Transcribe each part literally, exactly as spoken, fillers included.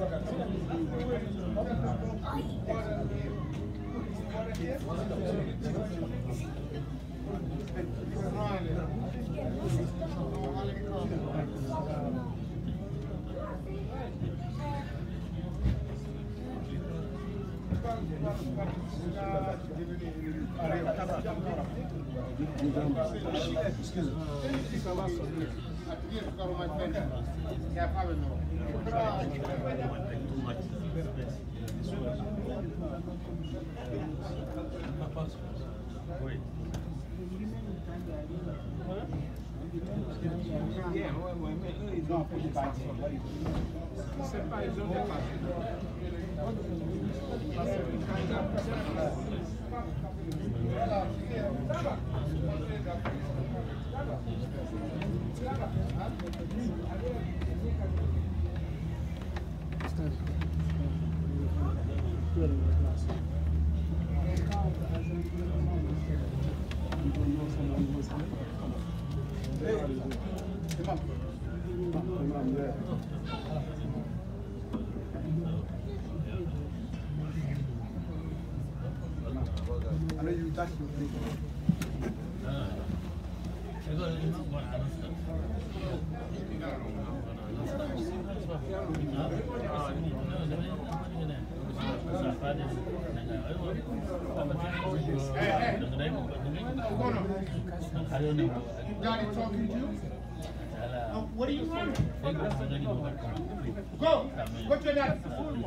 Excuse me. I know you touched your thing. Daddy talking to you? Uh, what are you doing? Go! What's your dad?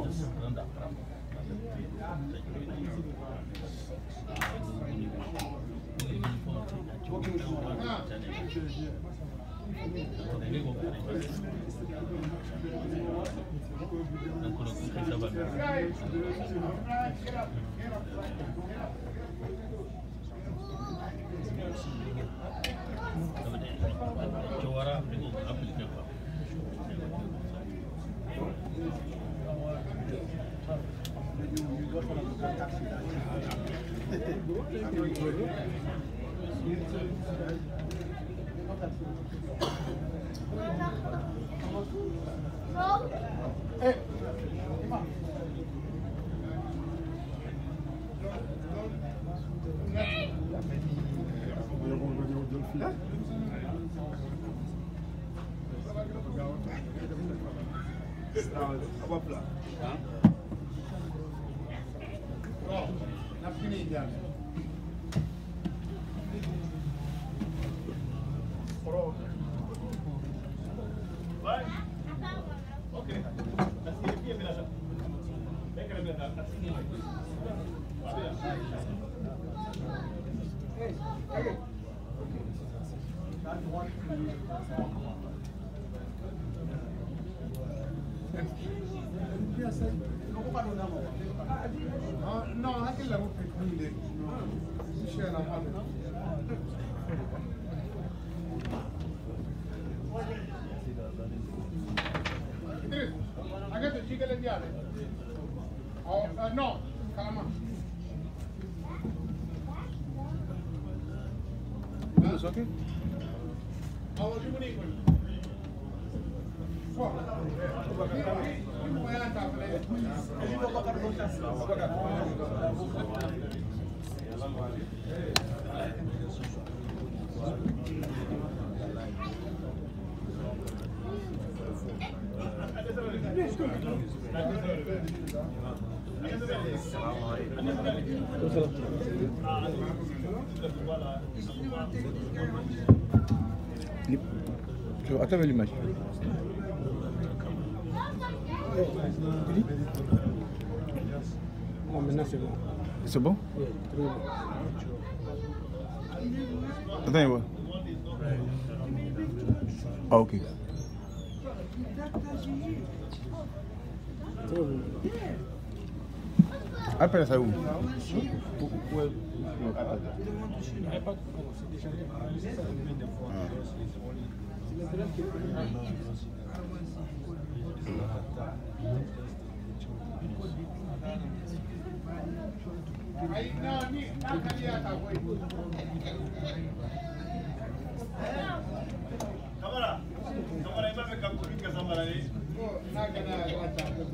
Hey, come on. Okay. No, I can level with you. Share na hali. Idris, I got the chicken in the other. Oh, uh, no, come on. Is this okay? How was you going to Attends l'image. Non, maintenant c'est bon. C'est bon? Oui, très bon. Attends, il va. Ah, ok. Très bon. Appelle ça où? Kamara, kamara ima me kamkuri ka samara ni. Na kana wata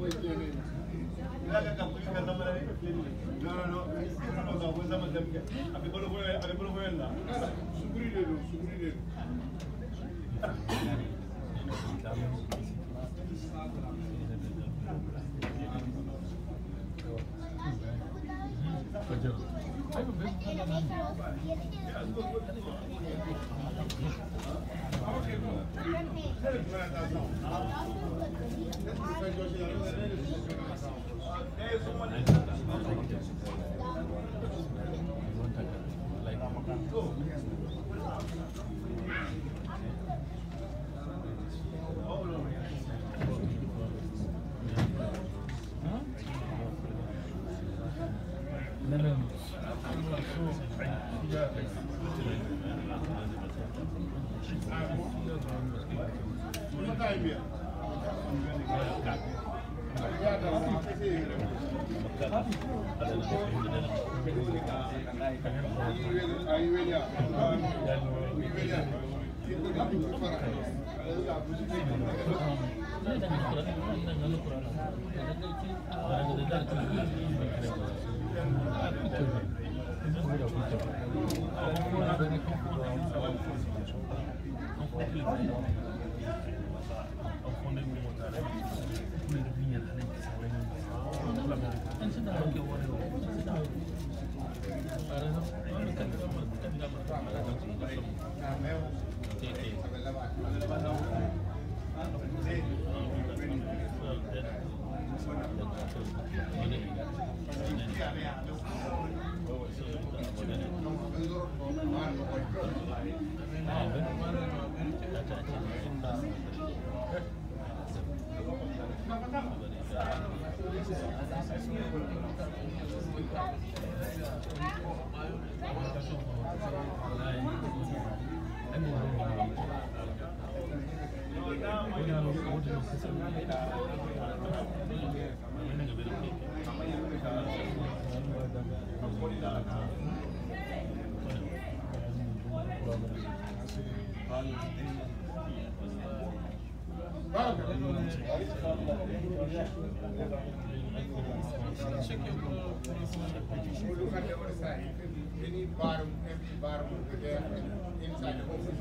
Look at the other side. They need bottom, empty bottom over there inside the office.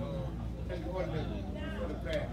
Tell the order for the prayer.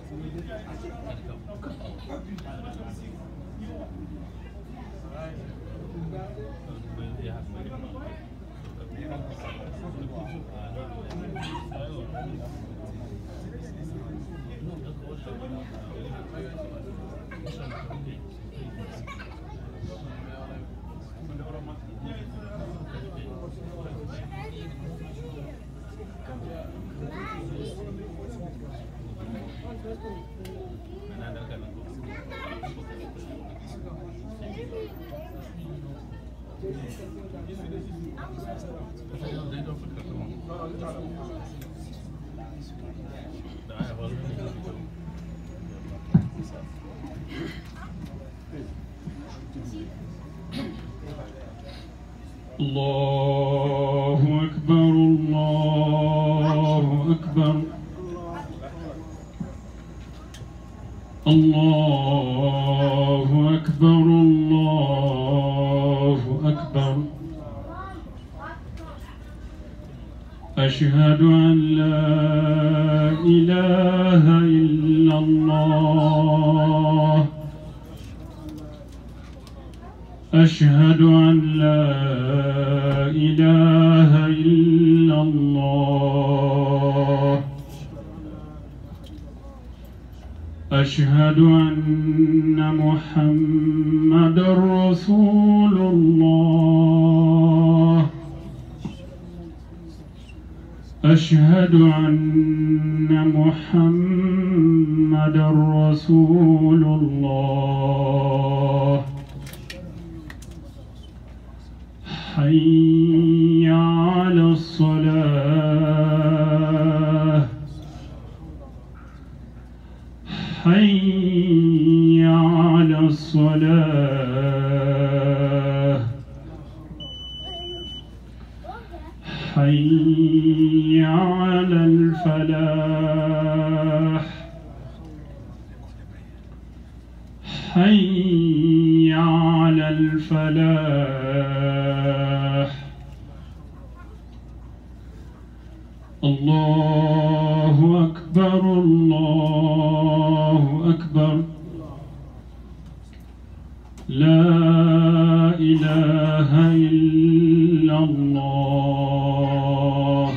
الله أكبر الله أكبر الله أكبر الله أكبر أشهد أن لا إله إلا الله أشهد أن لا إله إلا الله أشهد أن محمدًا رسول الله أشهد أن محمدًا رسول الله حي على الصلاة حي على الصلاة حي على الفلاح حي على الفلاح الله أكبر الله أكبر لا إله إلا الله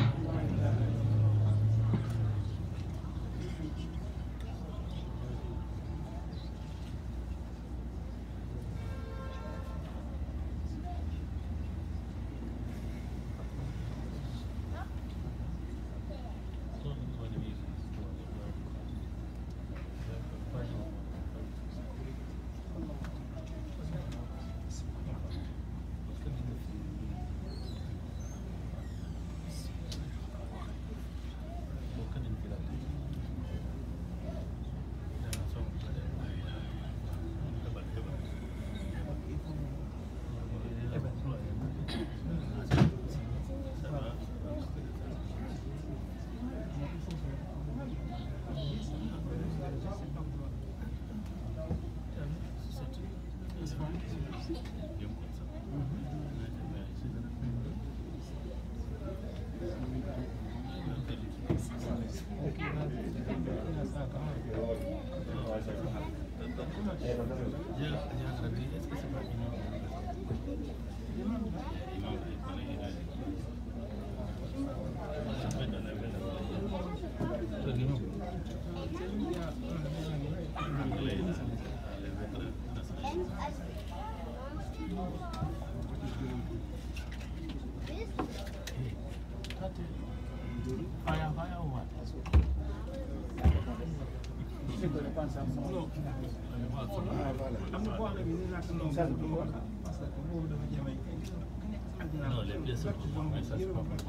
Non, les pièces sont pour moi, ça c'est pas pour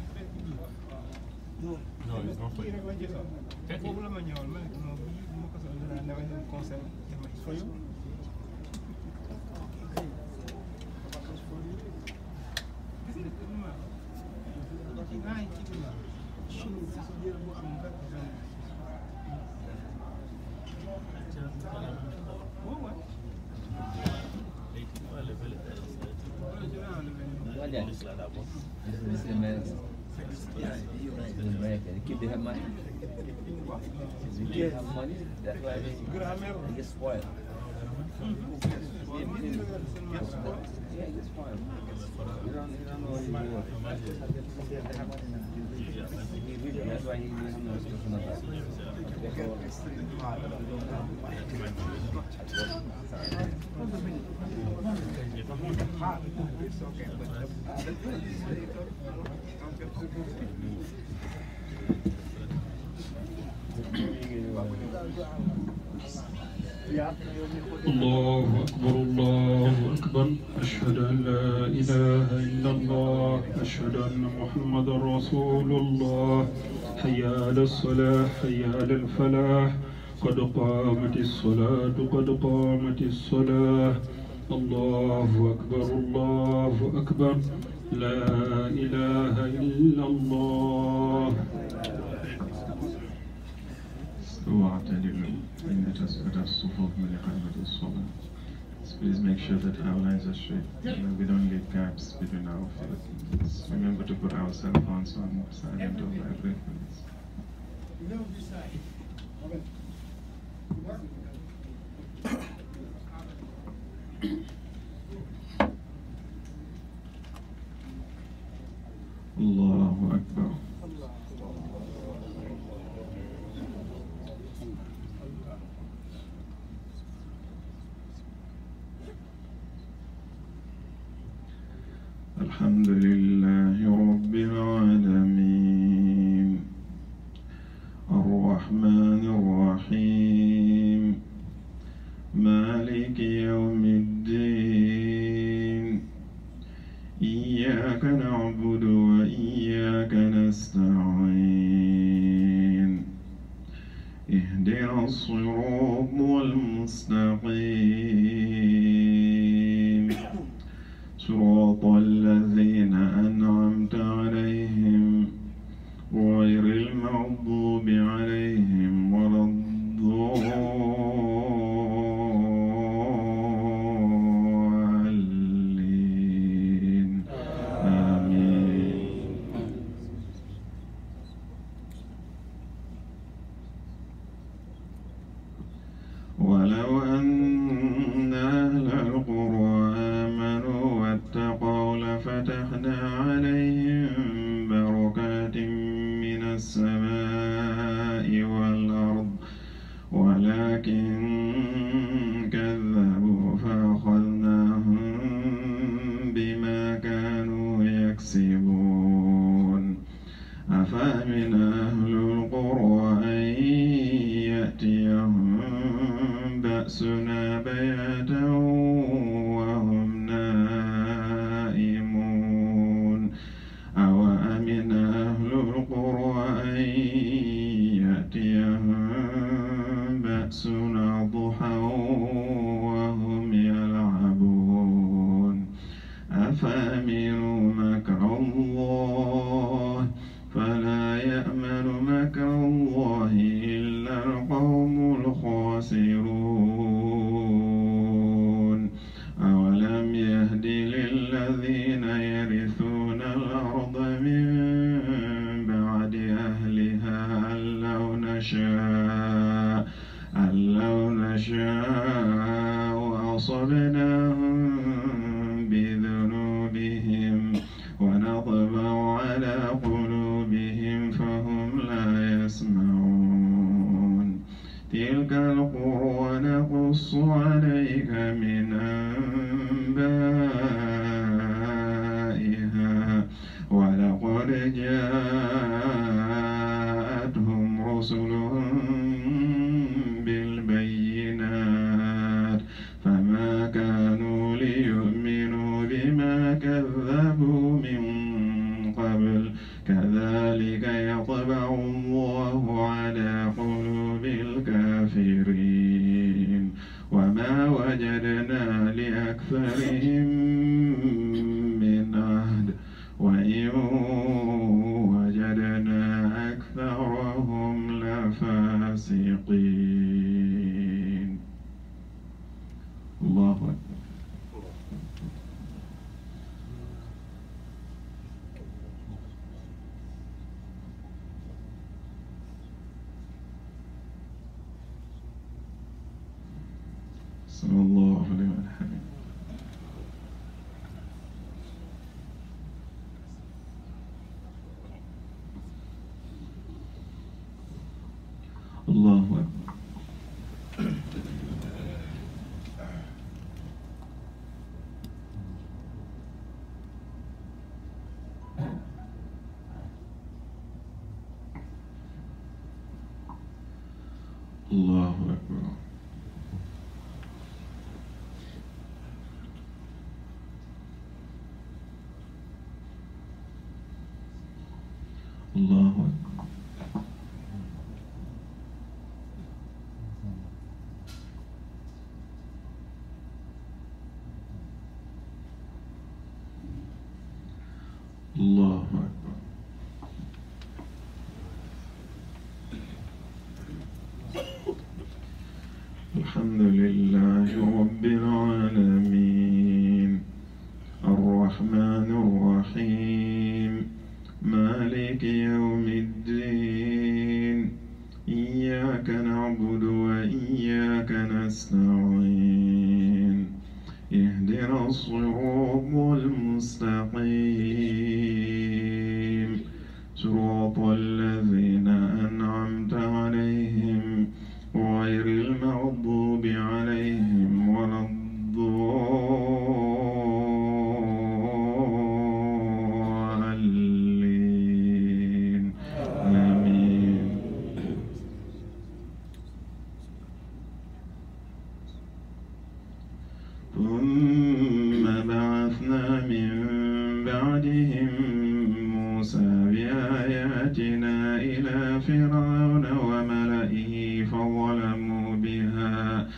moi. Non, ils ont fait. They keep they have money. They keep have money, that's why they, they get spoiled. Yeah, it gets spoiled. You don't, you don't know what you do. That's why he doesn't know الله أكبر الله أكبر أشهد أن لا إله إلا الله أشهد أن محمد رسول الله حي على الصلاة حي على الفلاح قد قامت الصلاة قد قامت الصلاة الله أكبر الله أكبر لا إله إلا الله. واعتدلوا إن تثبت الصفوف من إقامة الصلاة. Please make sure that our lines are straight. You know, we don't leave gaps between our feet. Remember to put our cell phones on silent or vibrate, please. Allahu Akbar. الحمد لله رب العالمين الرحمن الرحيم مالك يوم الدين إياك نعبد وإياك نستعين اهدنا الصراط المستقيم صراط الذين أنعمت عليهم غير المغضوب عليهم ولا الضالين آمين. ولو أن أهل القرى آمنوا واتقوا لفتحنا عليهم بركات من السماء والأرض ولكن كذبوا فأخذناهم بما كانوا يكسبون. أفأمن أهل القرى أن يأتيهم بأسنا بياتا وهم نائمون أوأمن أهل القرى أن يأتيهم بأسنا ضحى وهم يلعبون أفأمنوا مكر الله فلا يأمن مكر الله إلا القوم الخاسرون. أولم يهد للذين يرثون الأرض من بعد أهلها أن لو نشاء أن لو نشاء أصبناهم بذنوبهم ونطبع على قلوبهم فهم لا يسمعون. تلك القرى نقص عليك من أنبائها ولقد جاءتهم رسلهم بالبينات فما كانوا ليؤمنوا بما كذبوا من قبل كذلك يطبع الله على قلوب الكافرين وما وجدنا لأكثرهم من عهد وإن وجدنا أكثرهم لفاسقين. الله أكبر. سمع الله لمن حمده. الله أكبر. الله أكبر. الله أكبر. الله أكبر. الحمد لله رب العالمين الرحمن الرحيم مالك يوم الدين إياك نعبد وإياك نستعين اهدنا الصراط المستقيم صراط الذين أنعمت عليهم غير المغضوب عليهم ولا الضالين آمين. ثم بعثنا من بعدهم موسى بآياتنا إلى فرعون وملئه فظلموا بها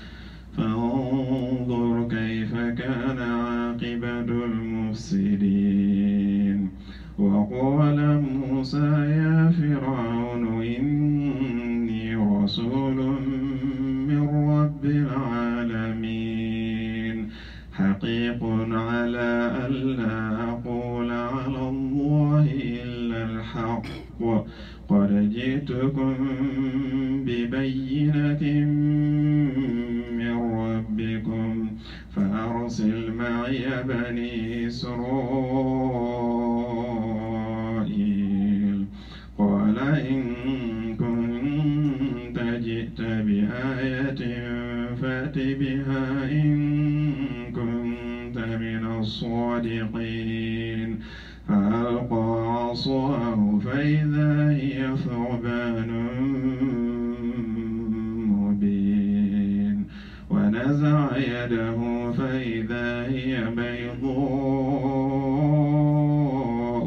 فانظر كيف كان عاقبة المفسدين. وقال موسى يا فرعون إني رسول من رب العالمين حقيق على ألا أقول على الله إلا الحق قد جئتكم ببينة من ربكم فأرسل معي بني إسرائيل. قال إن كنت جئت بآية فأت بها إن كنت من الصادقين. فألقى عصاه فإذا هي ثعبان مبين ونزع يده فإذا هي بيضاء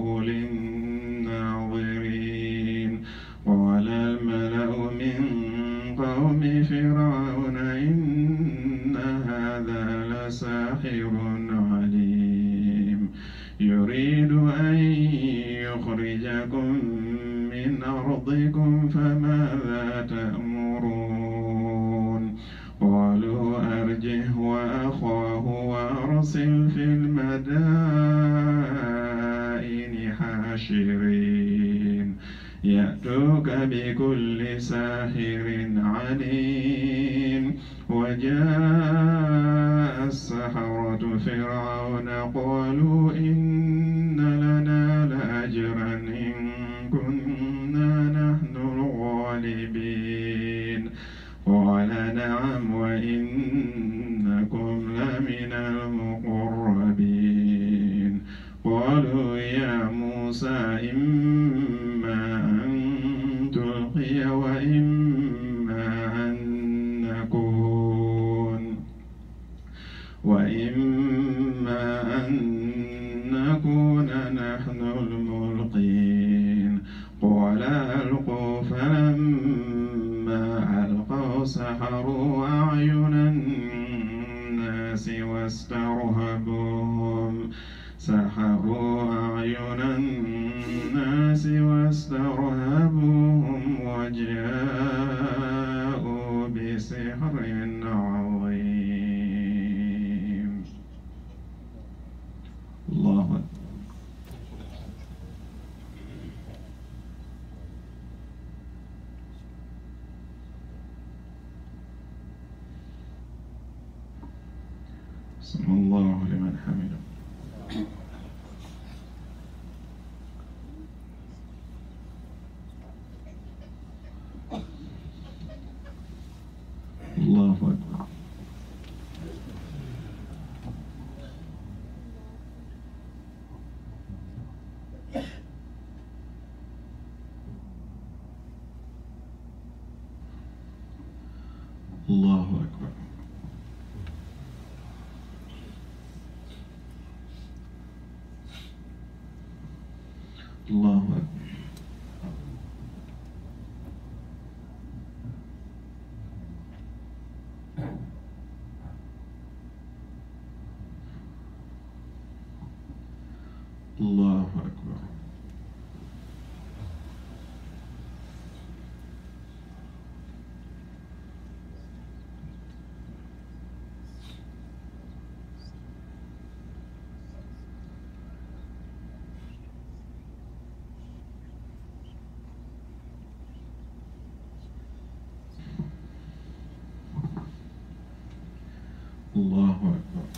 للناظرين. قال الملأ من قوم فرعون إن هذا لساحر عليم يريد أن يخرجكم من أرضكم فماذا تأمرون. قالوا أرجه وأخاه وأرسل في المدائن حاشرين يأتوك بكل ساحر عليم. وجاء السحرة فرعون قالوا إن لنا لأجرا إن كنا نحن الغالبين. قال نعم وإنكم لمن المقربين. قالوا يا موسى إما أن تلقي وإما أن نكون وإما أن نكون نحن الملقين. قال ألقوا فلما ألقوا سحروا أعين الناس واسترهبوهم سحروا أعين الناس واسترهبوهم وجاءوا بسحر عظيم. الله أكبر. سمع الله لمن حمده. الله أكبر. الله أكبر. الله أكبر. الله أكبر. الله أكبر.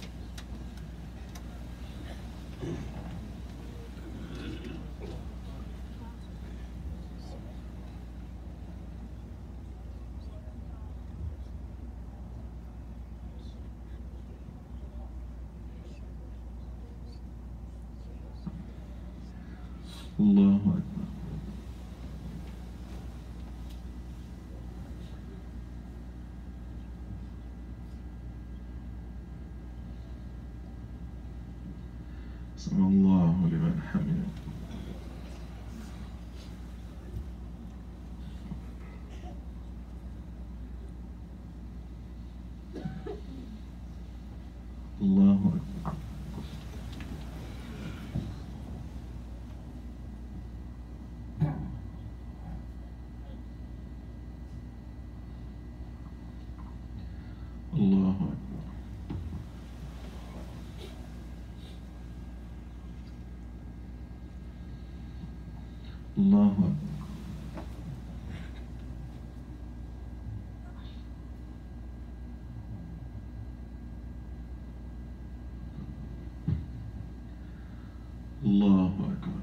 الله أكبر. سمع الله لمن حمده. الله أكبر. الله أكبر. الله أكبر. الله أكبر.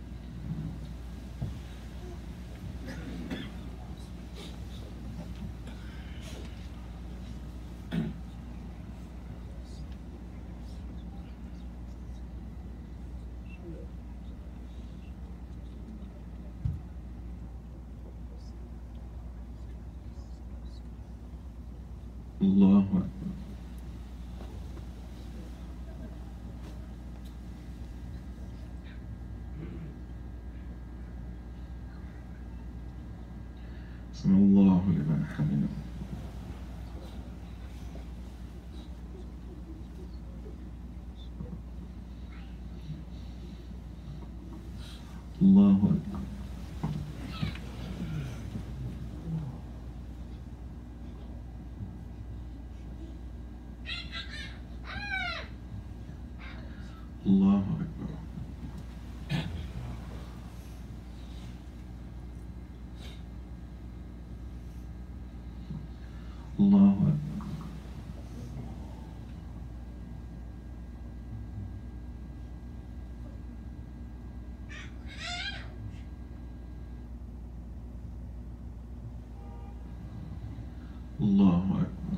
الله أكبر. سمع الله لمن حمده. الله أكبر. الله أكبر. الله أكبر. الله أكبر.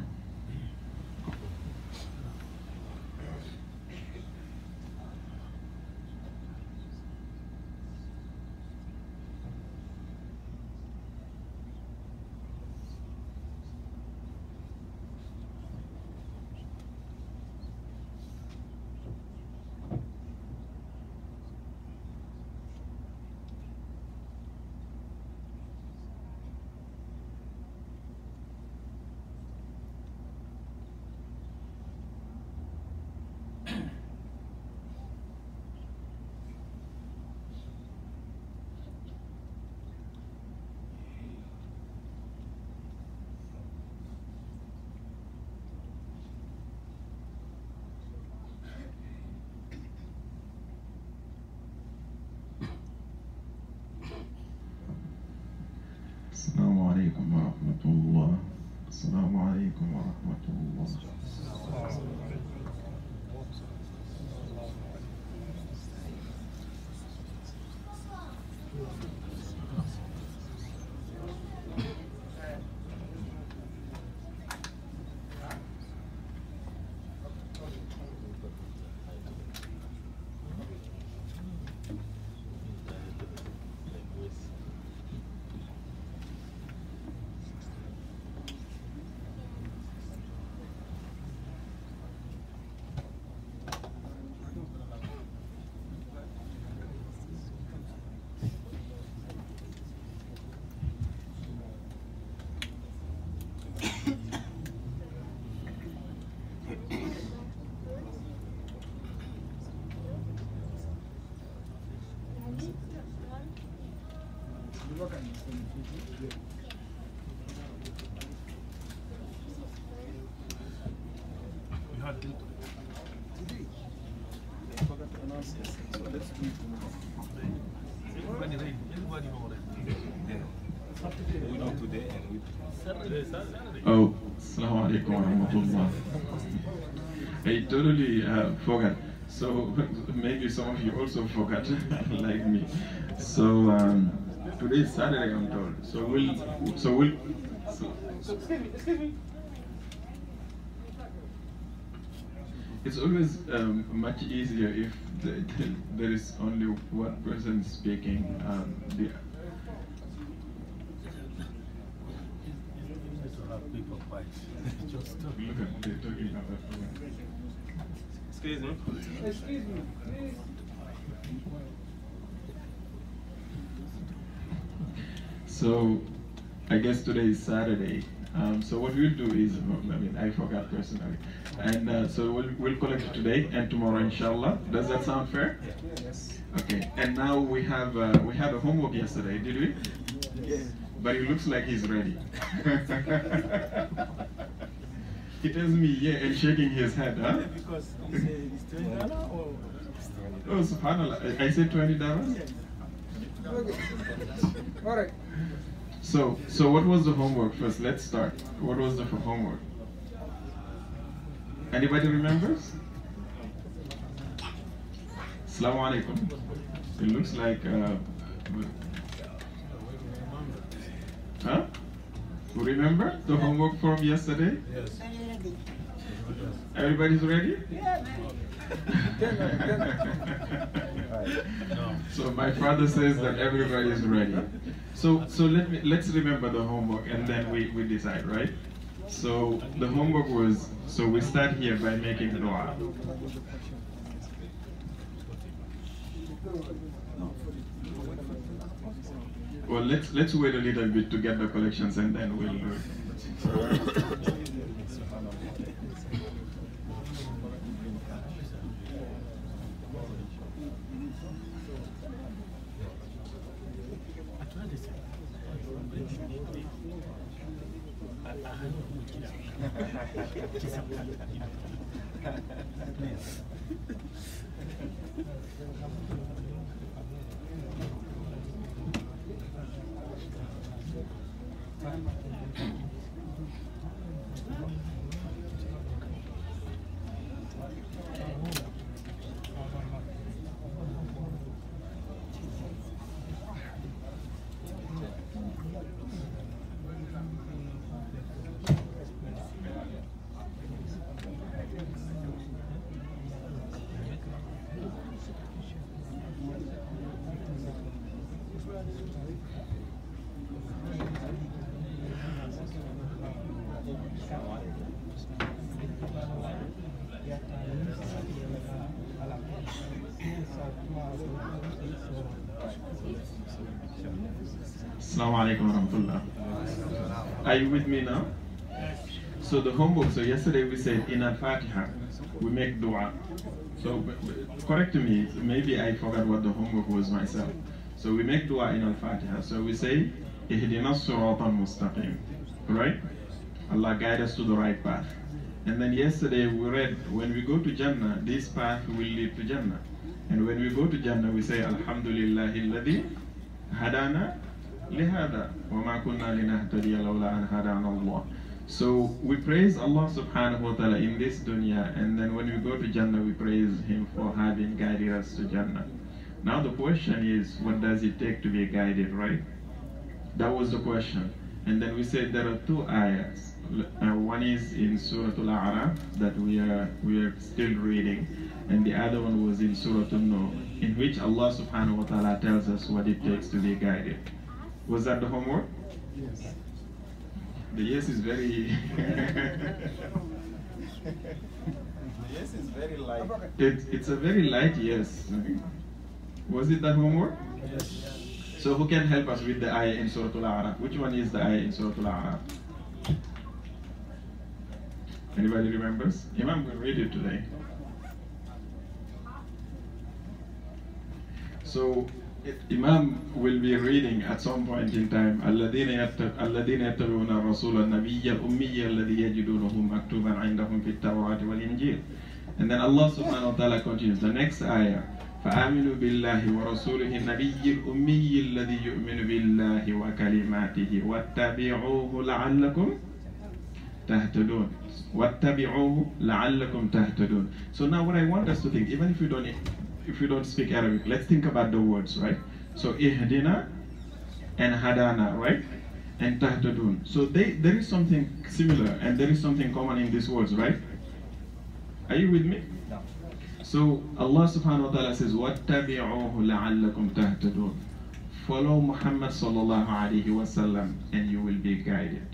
السلام عليكم ورحمة الله. السلام عليكم ورحمة الله. We had it. I forgot to announce this, so let's do it tomorrow. Everybody ready. Everybody know already. We know today and we Saturday, Saturday. Oh, Assalamu alaikum wa rahmatullah. I totally uh, forgot. So maybe some of you also forgot, like me. So um, today is Saturday, I'm told. So we'll, so we'll. So, Excuse me, excuse me. it's always um, much easier if the, the, there is only one person speaking. Um, the, To have people fight. Just talk. look at they're talking about. excuse me. Excuse me, please. So, I guess today is Saturday. Um, so what we'll do is, I mean, I forgot personally, and uh, so we'll we'll collect today and tomorrow, inshallah. Does that sound fair? Yes. Okay. And now we have uh, we had a homework yesterday, did we? Yes. But it looks like he's ready. He tells me yeah and shaking his head, huh? Because he said it's twenty dollars or Oh, subhanallah. I I said twenty dollars. All right. So, so what was the homework first? Let's start. What was the f- homework? Anybody remembers? Assalamu alaikum. It looks like, uh, huh? You remember the homework from yesterday? Yes. Everybody's ready? No. So my father says that everybody is ready. So so let me let's remember the homework and then we, we decide, right? So the homework was so we start here by making dua. Well, let's let's wait a little bit to get the collections and then we'll do it. Assalamu alaikum wa rahmatullah. Are you with me now? So the homework, so yesterday we said in Al-Fatiha, we make dua. So b- b- correct me, maybe I forgot what the homework was myself. So we make dua in Al-Fatiha. So we say, Ihdina as-sirata al-mustaqim. Right? Allah guide us to the right path. And then yesterday we read, when we go to Jannah, this path will lead to Jannah. And when we go to Jannah, we say, Alhamdulillahi alladhi hadana lihada wa ma kunna linahtadiya lawla an hadana Allah. So we praise Allah subhanahu wa ta'ala in this dunya, and then when we go to Jannah, we praise Him for having guided us to Jannah. Now the question is, what does it take to be guided, right? That was the question. And then we said there are two ayahs. Uh, one is in Surah Al-A'raf that we are we are still reading, and the other one was in Surah An-Nur, in which Allah subhanahu wa ta'ala tells us what it takes to be guided. Was that the homework? Yes. The yes is very Yes, it's very light. it, it's a very light yes. Was it that homework? Yes. So who can help us with the ayah in Surah Al-A'raf? Which one is the ayah in Surah Al-A'raf? Anybody remembers? Imam will read it today. So Imam will be reading at some point in time, الذين يت- الذين يتبعون الرسول النبي الأمي الذي يجدونه مكتوبا عندهم في التوراة والإنجيل. And then Allah subhanahu wa ta'ala continues. The next ayah, فآمنوا بالله ورسوله النبي الأمي الذي يؤمن بالله وكلماته واتبعوه لعلكم تهتدون. واتبعوه لعلكم تهتدون. So now what I want us to think, even if you don't if you don't speak Arabic, let's think about the words, right? So ihdina and hadana, right? And tahtadun. So they, there is something similar and there is something common in these words, right? Are you with me? No. So Allah subhanahu wa ta'ala says, وَاتَّبِعُوهُ لَعَلَّكُمْ تَهْتَدُونَ. Follow Muhammad sallallahu alayhi wa sallam and you will be guided.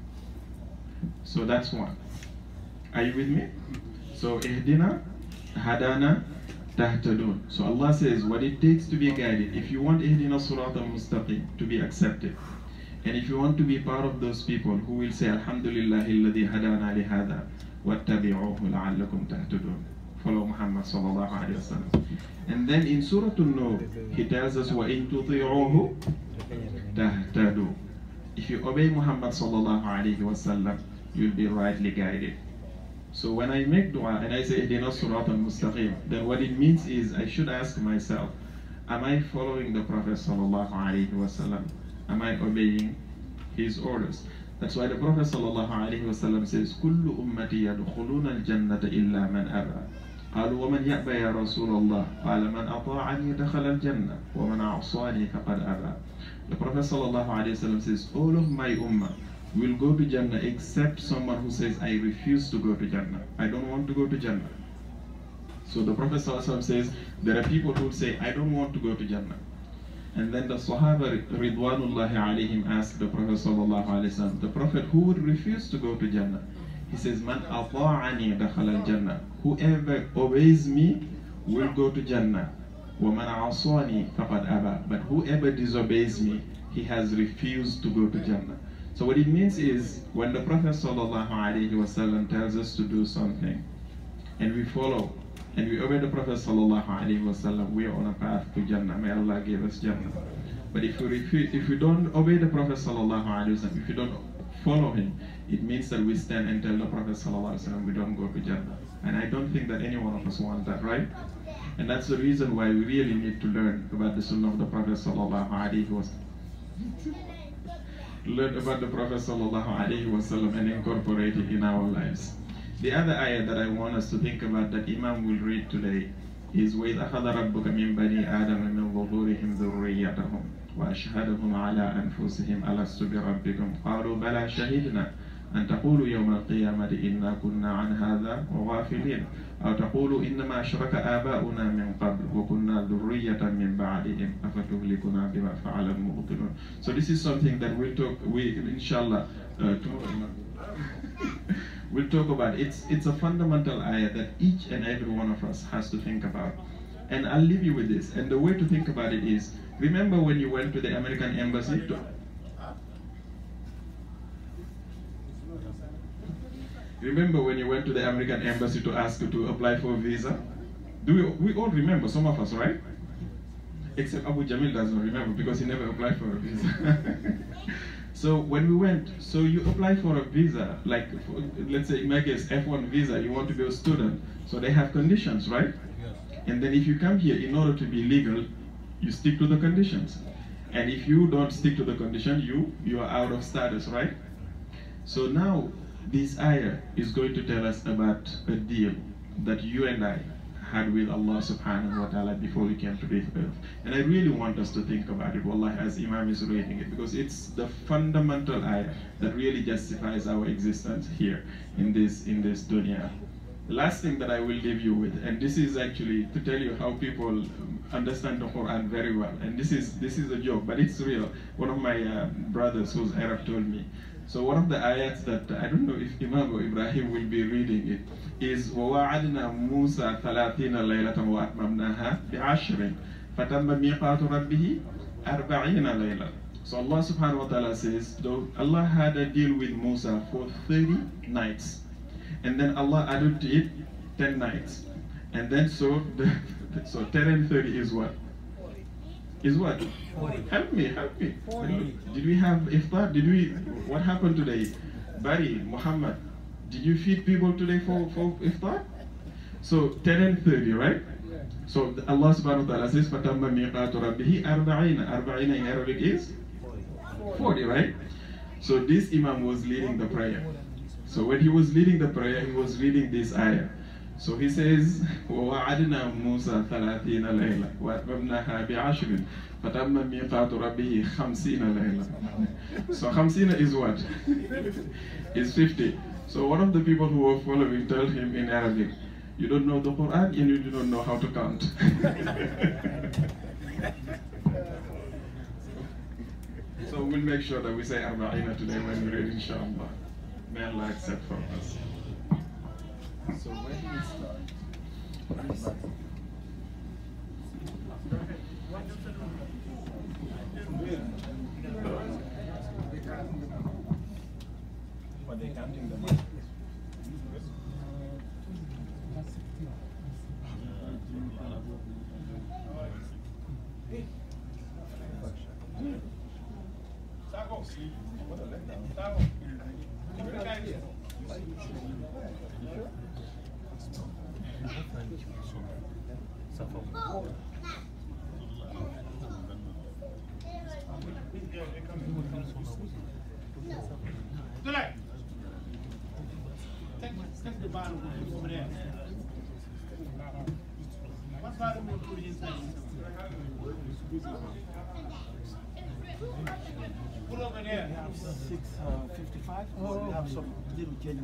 So that's one. Are you with me? So ihdina, hadana, tahtadun. So Allah says what it takes to be guided. If you want ihdina surat al-mustaqim to be accepted, and if you want to be part of those people who will say Alhamdulillahi alladhi hadana li hadha wattabi'uhu la'allakum tahtadun. Follow Muhammad sallallahu alayhi wa sallam. And then in Surah An-Nur, he tells us wa in tuti'uhu tahtadu. If you obey Muhammad sallallahu alayhi wa sallam, you'll be rightly guided. So when I make dua and I say ihdina surat al-mustaqim, then what it means is I should ask myself, am I following the Prophet sallallahu alaihi wasallam? Am I obeying his orders? That's why the Prophet sallallahu alaihi wasallam says, "Kullu ummati yadkhuluna al-jannata illa man aba." قالوا ومن يأبى يا رسول الله قال من أطاعني دخل الجنة ومن عصاني فقد أبى. The Prophet sallallahu alaihi wasallam says, all of my ummah will go to Jannah except someone who says, I refuse to go to Jannah. I don't want to go to Jannah. So the Prophet ﷺ says, there are people who say, I don't want to go to Jannah. And then the Sahaba Ridwanullahi alayhim asked the Prophet ﷺ, the Prophet who would refuse to go to Jannah? He says, Man ata'ani dakhala al-Jannah. Whoever obeys me will go to Jannah. وَمَنْ عَصَانِي فَقَدْ أَبَى. But whoever disobeys me, he has refused to go to Jannah. So what it means is, when the Prophet ﷺ tells us to do something, and we follow, and we obey the Prophet ﷺ, we are on a path to Jannah. May Allah give us Jannah. But if we, refuse, if we don't obey the Prophet ﷺ, if we don't follow him, it means that we stand and tell the Prophet ﷺ we don't go to Jannah. And I don't think that any one of us wants that, right? And that's the reason why we really need to learn about the Sunnah of the Prophet ﷺ. Learn about the Prophet ﷺ and incorporate it in our lives. The other ayah that I want us to think about that Imam will read today is وَإِذْ أَخَذَ رَبُّكَ مِنْ بَنِي آدَمَ مِنْ ظُهُورِهِمْ ذُرِّيَّتَهُم وَأَشْهَدَهُمْ عَلَىٰ أَنفُسِهِمْ أَلَسْتُ بِرَبِّكُمْ قَالُوا بَلَىٰ شَهِدْنَا أن تقولوا يوم القيامة إنا كنا عن هذا غافلين أو تقولوا إنما أشرك آباؤنا من قبل وكنا ذرية من بعدهم أفتهلكنا بما فعل المبطلون. So this is something that we'll talk, we inshallah uh, tomorrow we'll talk about. It's, it's a fundamental ayah that each and every one of us has to think about. And I'll leave you with this. And the way to think about it is, remember when you went to the American embassy to, Remember when you went to the American embassy to ask to apply for a visa? Do we, we all remember, some of us, right? Except Abu Jamil doesn't remember because he never applied for a visa. So when we went, so you apply for a visa, like for, let's say in my case, F one visa, you want to be a student, so they have conditions, right? Yes. And then if you come here, in order to be legal, you stick to the conditions. And if you don't stick to the condition, you, you are out of status, right? So now, this ayah is going to tell us about a deal that you and I had with Allah subhanahu wa ta'ala before we came to this earth. And I really want us to think about it, wallahi, as Imam is reading it, because it's the fundamental ayah that really justifies our existence here in this, in this dunya. The last thing that I will leave you with, and this is actually to tell you how people understand the Quran very well, and this is, this is a joke, but it's real. One of my uh, brothers who's Arab told me, so one of the ayats that, I don't know if Imam or Ibrahim will be reading it, is وَوَعَدْنَا مُوسَى ثَلَاثِينَ لَيْلَةً وَأَتْمَمْنَاهَا بِعَشْرٍ فَتَمَّ مِيقَاتُ رَبِّهِ أَرْبَعِينَ لَيْلَةً. So Allah subhanahu wa ta'ala says, though Allah had a deal with Musa for thirty nights, and then Allah added to it ten nights. And then so, the, so ten and thirty is what? is what? Help me, help me. Did we have iftar? Did we, what happened today? Barry, Muhammad, did you feed people today for, for iftar? So ten and thirty, right? So Allah subhanahu wa ta'ala says, فَتَمَّ مِيقَاتُ رَبِّهِ أَرْبَعِينَ أَرْبَعِينَ in Arabic is forty, right? So this Imam was leading the prayer. So when he was leading the prayer, he was reading this ayah. So he says, وَوَعَدْنَا مُوسَى ثَلَاثِينَ لَيْلَةً وَأَتْمَمْنَاهَا بِعَشْرٍ فَتَمَّ مِيقَاتُ رَبِّهِ خَمْسِينَ لَيْلَةً. So خمسين is what? Is fifty. So one of the people who were following told him in Arabic, you don't know the Quran and you do not know how to count. So we'll make sure that we say Arba'ina today when we read, inshallah. May Allah accept from us. So where do we start? Were they counting the money? Take the bottom over there. What bottom will put inside? Put over there. six fifty-five. Oh, we have some little change.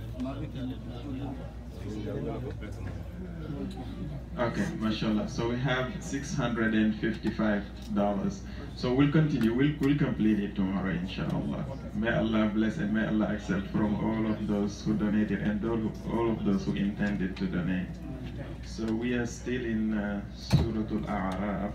Okay, mashallah. So we have six hundred fifty-five dollars. So we'll continue. We'll, we'll complete it tomorrow, inshallah. May Allah bless and may Allah accept from all of those who donated and all, all of those who intended to donate. So we are still in uh, Surah Al-A'raf.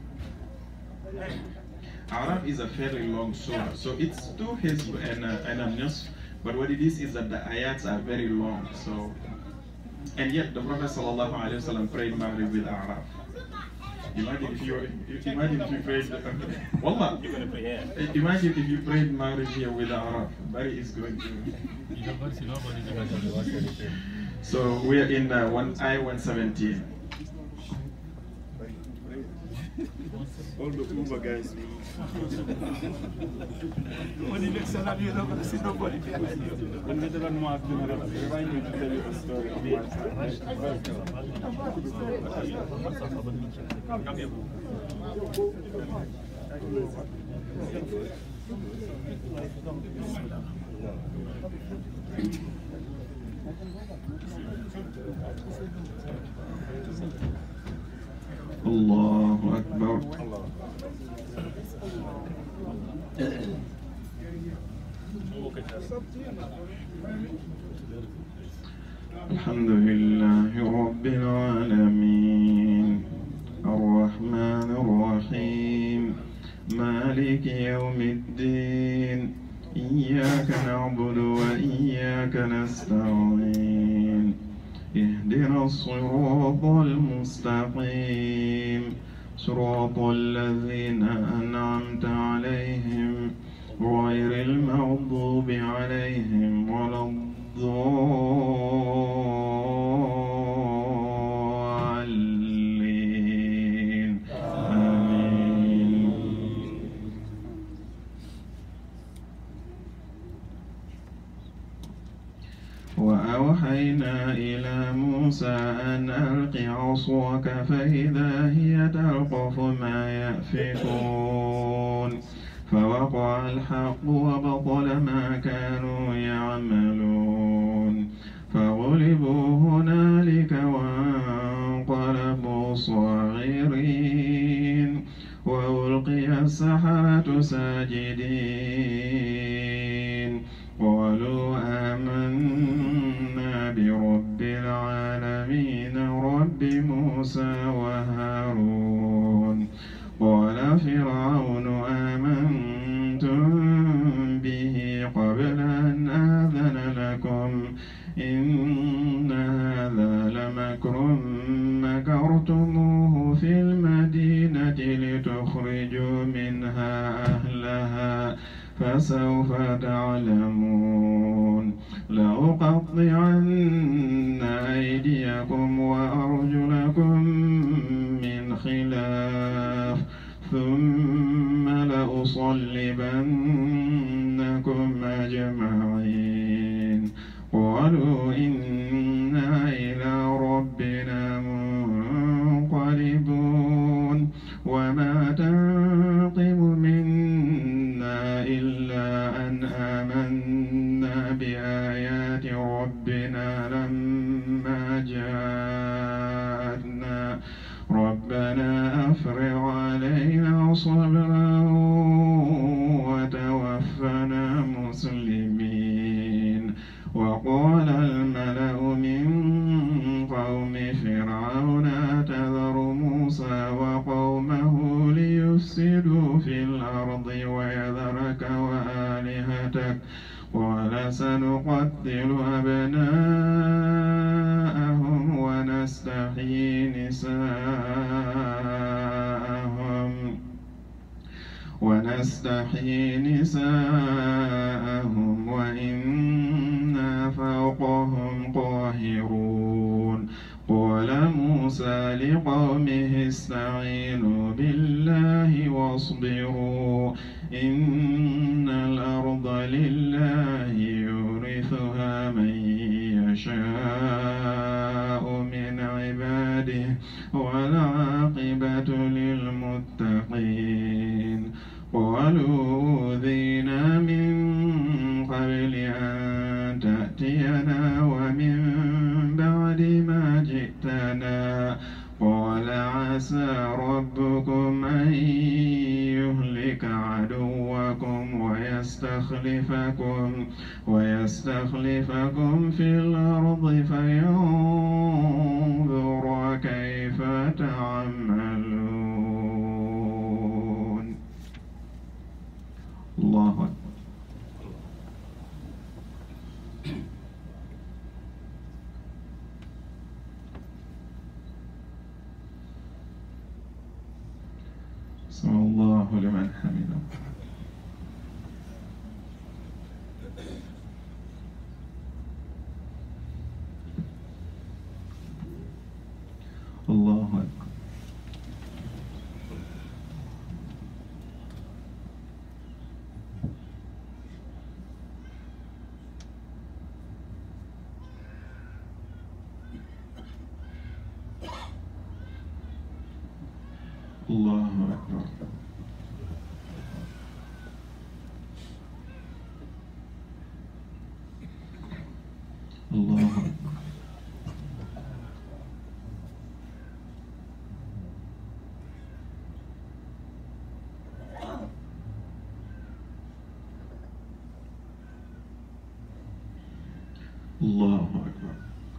A'raf is a fairly long surah. So it's two hizb and, uh, and a nisf. But what it is is that the ayats are very long. So, and yet the Prophet sallallahu alaihi wasallam prayed Maghrib with A'raf. Imagine if you imagine if you prayed. Wallah, you're gonna pray here. Imagine if you prayed Maghrib here with A'raf. Barry is going to. So we are in uh, one I one seventeen. All the Uber guys. When you make salary, you're not going to see nobody behind you. When we don't know what to do, remind me to tell you a story of my Allahu Akbar. Alhamdulillahi Rabbil Alameen Ar-Rahman Ar-Rahim Maliki Yawmiddin Iyyaka na'budu wa iyyaka nasta'in اهدنا الصراط المستقيم صراط الذين أنعمت عليهم غير المغضوب عليهم ولا الضالين آمين. وأوحينا إلى موسى أن ألق عصاك فإذا هي تلقف ما يأفكون فوقع الحق وبطل ما كانوا يعملون فغلبوا هنالك وانقلبوا صاغرين وألقي السحرة ساجدين قالوا آمنا برب العالمين رب موسى وهارون قال فرعون آمنتم به قبل أن آذن لكم إن هذا لمكر مكرتموه في المدينة لتخرجوا يخرج منها أهلها فسوف تعلمون لأقطعن أيديكم وأرجلكم من خلاف ثم لأصلبنكم أجمعين قالوا إنا إلى ربنا منقلبون وما تنقم منا إلا أن آمنا بآيات ربنا لما جاءتنا ربنا أفرغ علينا صبرا وتوفنا مسلمين وقال الملأ من قوم فرعون أتذر موسى وقومه ليفسدوا في الأرض ويذرك وآلهتك قال سنقتل أبناءهم ونستحيي نساءهم ونستحيي نساءهم وإنا فوقهم قاهرون قال موسى لقومه استعينوا بالله واصبروا إن الأرض لله يورثها من يشاء من عباده والعاقبة للمتقين قالوا أوذينا من قبل أن تأتينا ومن بعد ما جئتنا قال عسى ربكم أن يهلك عدوكم ويستخلفكم ويستخلفكم في الأرض فينظر كيف تعملون. الله أكبر. سمع الله لمن حمده. الله أكبر. الله أكبر. الله أكبر. الله أكبر.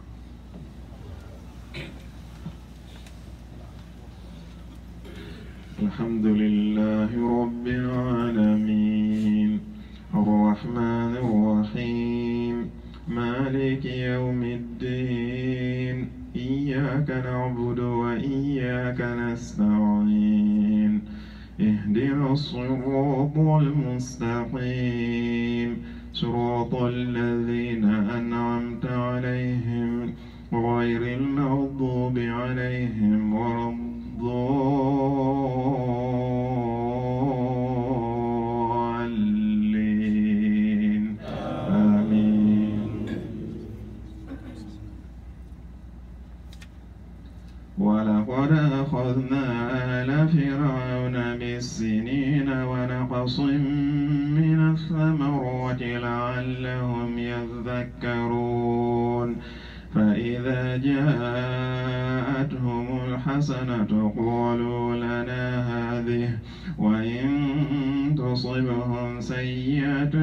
الحمد لله رب العالمين الرحمن الرحيم مالك يوم الدين إياك نعبد وإياك نستعين اهدنا الصراط المستقيم صراط الذين أنعمت عليهم غير المغضوب عليهم ولا الضالين آمين. ولقد أخذنا آل فرعون بالسنين ونقص من الثمرات لعلهم يذكرون فإذا جاءتهم الحسنة قالوا لنا هذه وإن تصبهم سيئة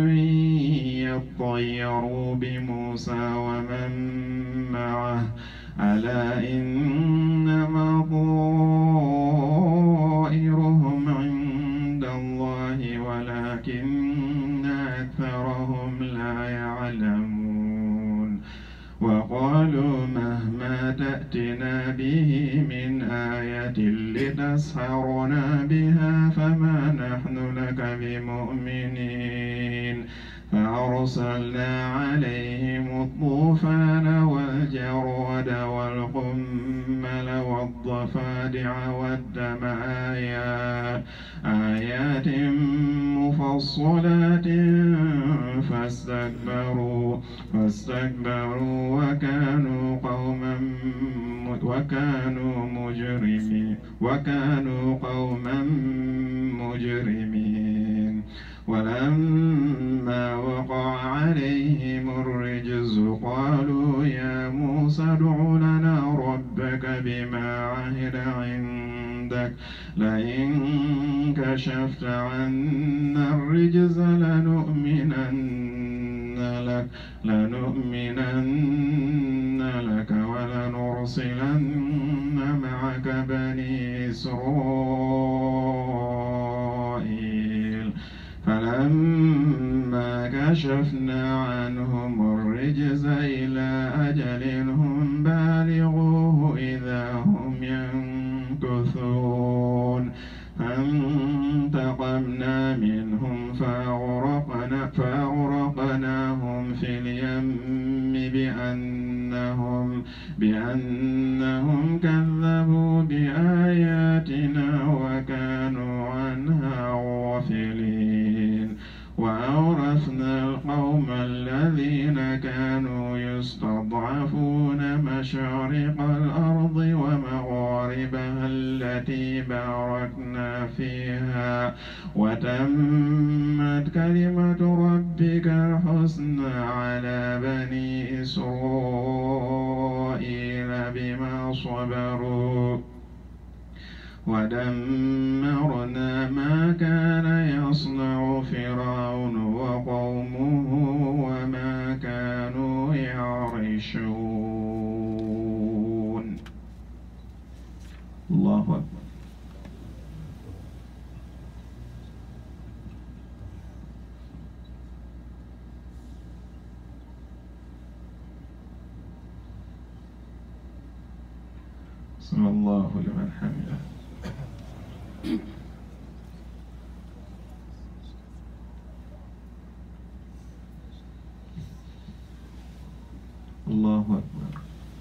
يطيروا بموسى ومن معه ألا إنما طائرهم عند الله ولكن أكثرهم لا يعلمون وقالوا مهما تأتنا به من آية تسحرنا بها فما نحن لك بمؤمنين فأرسلنا عليهم الطوفان والجراد والقمل والضفادع والدم آيات, آيات مفصلات فاستكبروا فاستكبروا وكانوا قوما وكانوا مجرمين وكانوا قوما مجرمين ولما وقع عليهم الرجز قالوا يا موسى ادع لنا ربك بما عهد عندك لئن كشفت عنا الرجز لنؤمنن لك لنؤمنن لك ولنرسلن معك بني إسرائيل فلما كشفنا عنهم الرجز إلى أجل هم بالغوه إذا هم ينكثون فانتقمنا منهم فأغرقنا فأغرقناهم في اليم بأنهم بأنهم كذبوا بآياتنا وكانوا عنها غافلين وأورثنا القوم الذين كانوا يستضعفون مشارق الأرض ومغاربها التي باركنا فيها وتمت كلمة ربك الحسنى على بني إسرائيل بما صبروا ودمرنا ما كان يصنع فرعون وقومه وما كانوا يعرشون. الله أكبر. سمع الله لمن حمده. الله أكبر.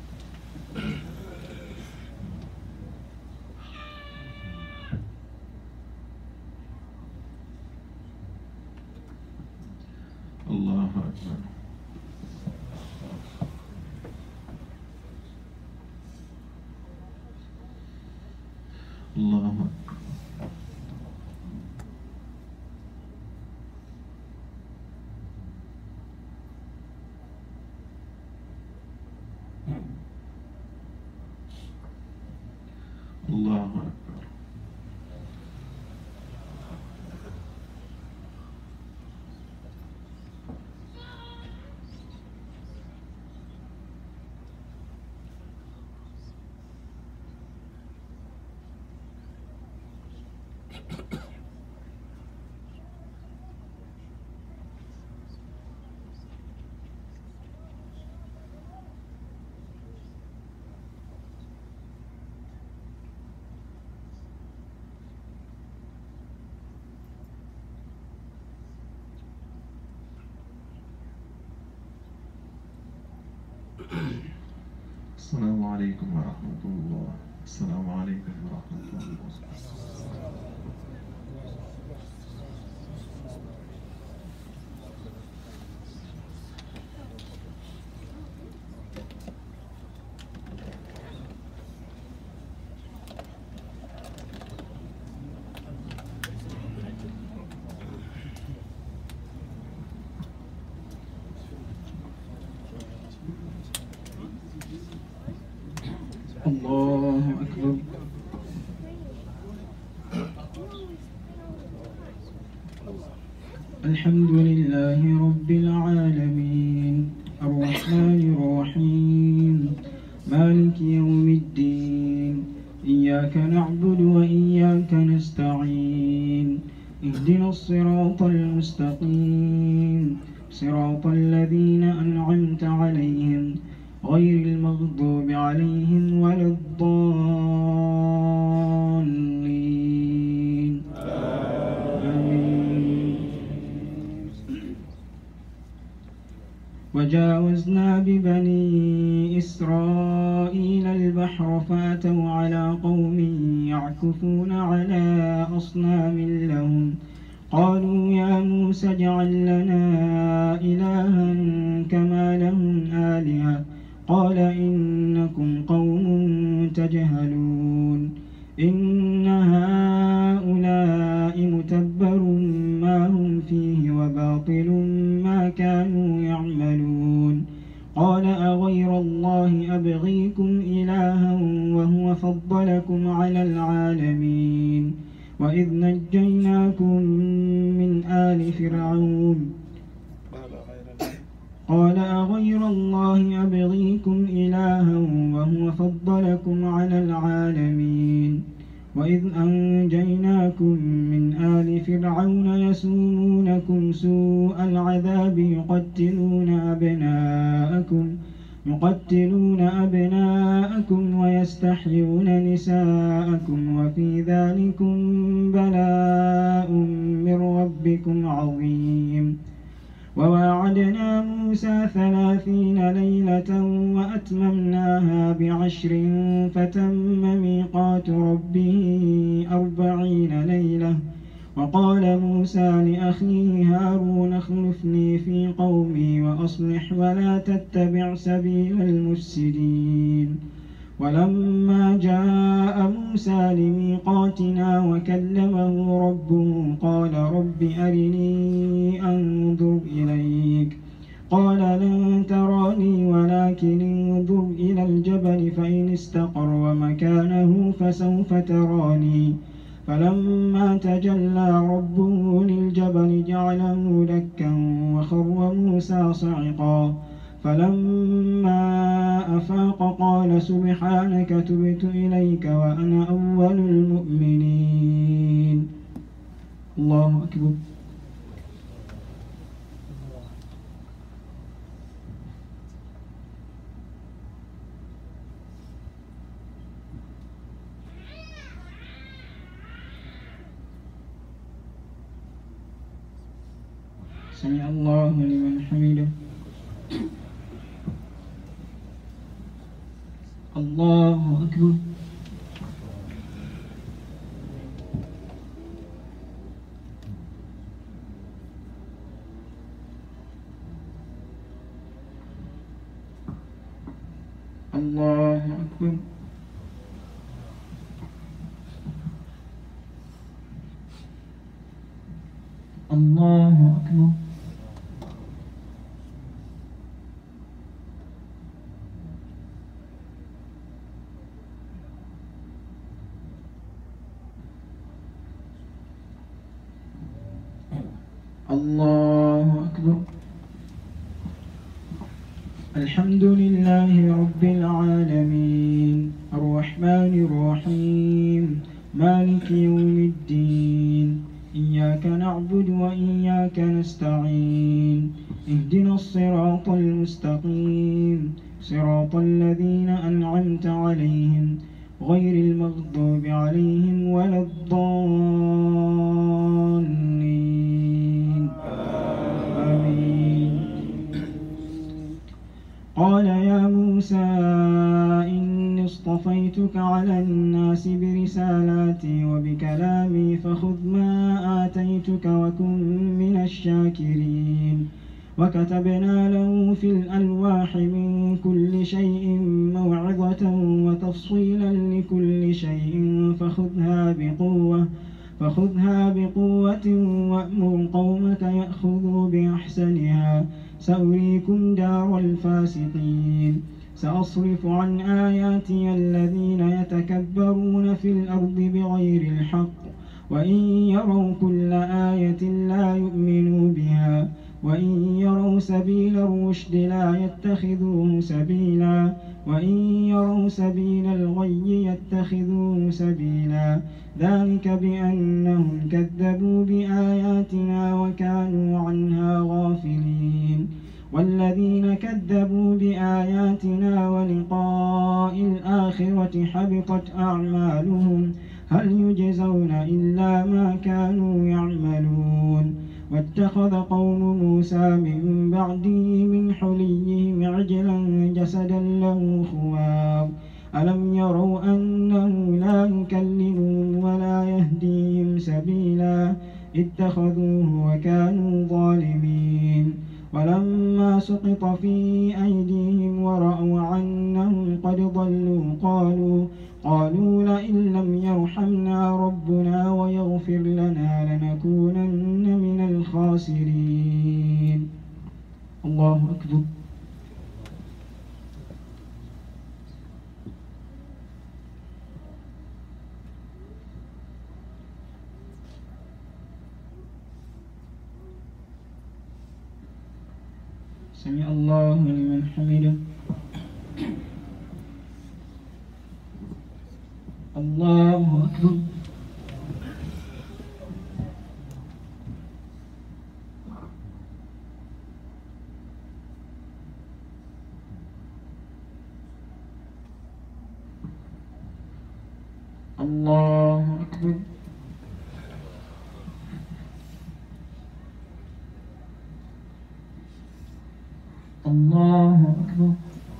الله أكبر. الله أكبر. الله أكبر. السلام عليكم ورحمة الله. السلام عليكم ورحمة الله. الله أكبر. الحمد لله رب العالمين الرحمن الرحيم مالك يوم الدين إياك نعبد وإياك نستعين اهدنا الصراط المستقيم صراط الذين أنعمت عليهم غير المغضوب عليهم ولا الضالين. وجاوزنا ببني إسرائيل البحر فأتوا على قوم يعكفون على أصنام لهم قالوا يا موسى اجعل لنا إلها كما لهم آلهة قال إنكم قوم تجهلون إن هؤلاء متبر ما هم فيه وباطل ما كانوا يعملون قال أغير الله أبغيكم إلها وهو فضلكم على العالمين وإذ نجيناكم من آل فرعون قال أغير الله أبغيكم إلها وهو فضلكم على العالمين وإذ أنجيناكم من آل فرعون يسومونكم سوء العذاب يقتلون أبناءكم يقتلون أبناءكم ويستحيون نساءكم وفي ذلكم بلاء من ربكم عظيم وواعدنا موسى ثلاثين ليلة وأتممناها بعشر فتم ميقات ربه أربعين ليلة وقال موسى لأخيه هارون اخلفني في قومي وأصلح ولا تتبع سبيل المفسدين ولما جاء موسى لميقاتنا وكلمه ربه قال رب أرني أنظر إليك قال لن تراني ولكن انظر إلى الجبل فإن استقر مكانه فسوف تراني فلما تجلى ربه للجبل جعله دكا وخر موسى صعقا فلما أفاق قال سبحانك تبت إليك وأنا أول المؤمنين. الله أكبر. سمع الله لمن حمده. الله أكبر. الله أكبر. الله أكبر. الله أكبر. الحمد لله رب العالمين الرحمن الرحيم مالك يوم الدين إياك نعبد وإياك نستعين اهدنا الصراط المستقيم صراط الذين أنعمت عليهم غير المغضوب عليهم ولا الضالين آمين. قال يا موسى إني اصطفيتك على الناس برسالاتي وبكلامي فخذ ما آتيتك وكن من الشاكرين. وكتبنا له في الألواح من كل شيء موعظة وتفصيلا لكل شيء فخذها بقوة فخذها بقوة وأمر قومك يأخذوا بأحسنها سأريكم دار الفاسقين. سأصرف عن آياتي الذين يتكبرون في الأرض بغير الحق وإن يروا كل آية لا يؤمنوا بها وإن يروا سبيل الرشد لا يتخذوه سبيلا وإن يروا سبيل الغي يتخذوه سبيلا ذلك بأنهم كذبوا بآياتنا وكانوا عنها غافلين. والذين كذبوا بآياتنا ولقاء الآخرة حبطت أعمالهم هل يجزون إلا ما كانوا يعملون. اتخذ قوم موسى من بعده من حليهم عجلا جسدا له خوار ألم يروا أنه لا يكلمهم ولا يهديهم سبيلا اتخذوه وكانوا ظالمين ولما سقط في أيديهم ورأوا أنهم قد ضلوا قالوا قالوا لئن لم يرحمنا ربنا ويغفر لنا لنكونن من الخاسرين. الله أكبر. سمع الله لمن حمده. الله أكبر. الله أكبر. الله أكبر.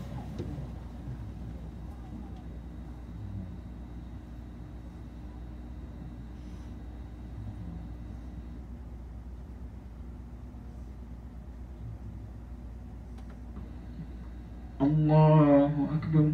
الله أكبر.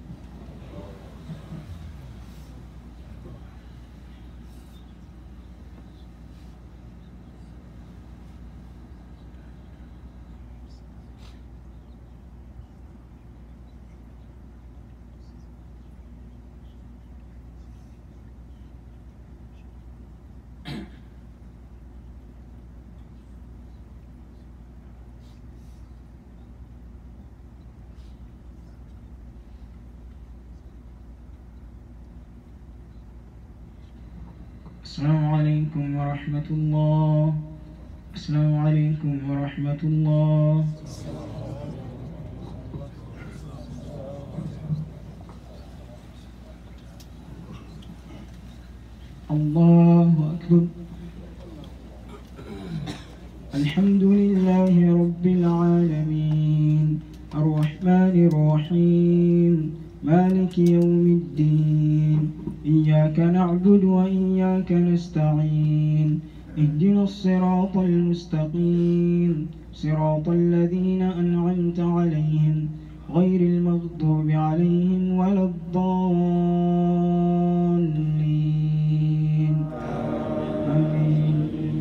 السلام عليكم ورحمة الله. السلام عليكم ورحمة الله. الله أكبر. الحمد لله رب العالمين الرحمن الرحيم مالك يوم الدين إياك نعبد وإياك نستعين اهدنا الصراط المستقيم صراط الذين أنعمت عليهم غير المغضوب عليهم ولا الضالين آمين.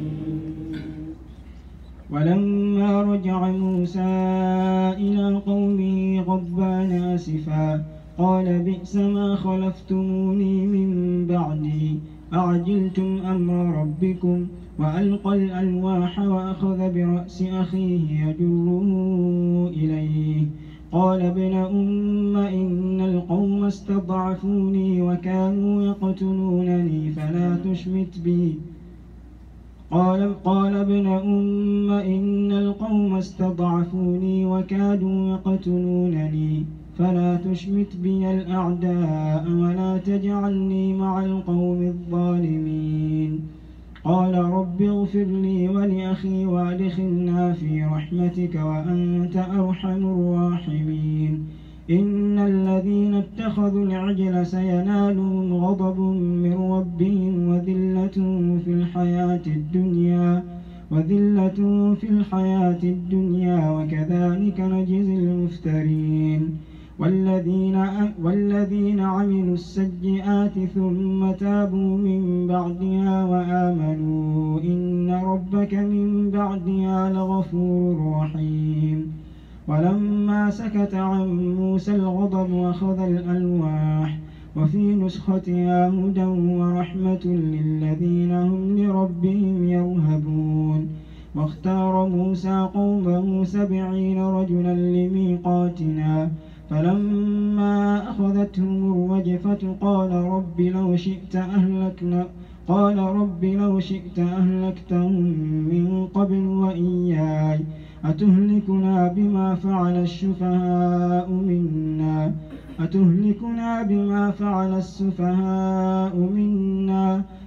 ولما رجع موسى إلى قومه غضبان آسفا قال بئس ما خلفتموني من بعدي أعجلتم أمر ربكم وألقى الألواح وأخذ برأس أخيه يجره إليه قال ابن أم إن القوم استضعفوني وكانوا يقتلونني فلا تشمت بي قال قال ابن أم إن القوم استضعفوني وكادوا يقتلونني فلا تشمت بي الأعداء ولا تجعلني مع القوم الظالمين قال رب اغفر لي ولأخي وادخلنا في رحمتك وأنت أرحم الراحمين إن الذين اتخذوا العجل سينالهم غضب من ربهم وذلة في الحياة الدنيا وذلة في الحياة الدنيا وكذلك نجزي المفترين والذين والذين عملوا السيئات ثم تابوا من بعدها وآمنوا إن ربك من بعدها لغفور رحيم ولما سكت عن موسى الغضب أخذ الألواح وفي نسختها هدى ورحمة للذين هم لربهم يرهبون واختار موسى قومه سبعين رجلا لميقاتنا فلما أخذتهم الرجفة قال رب لو شئت أهلكنا قال رب لو شئت أهلكتهم من قبل وإياي أتهلكنا بما فعل السفهاء منا أتهلكنا بما فعل السفهاء منا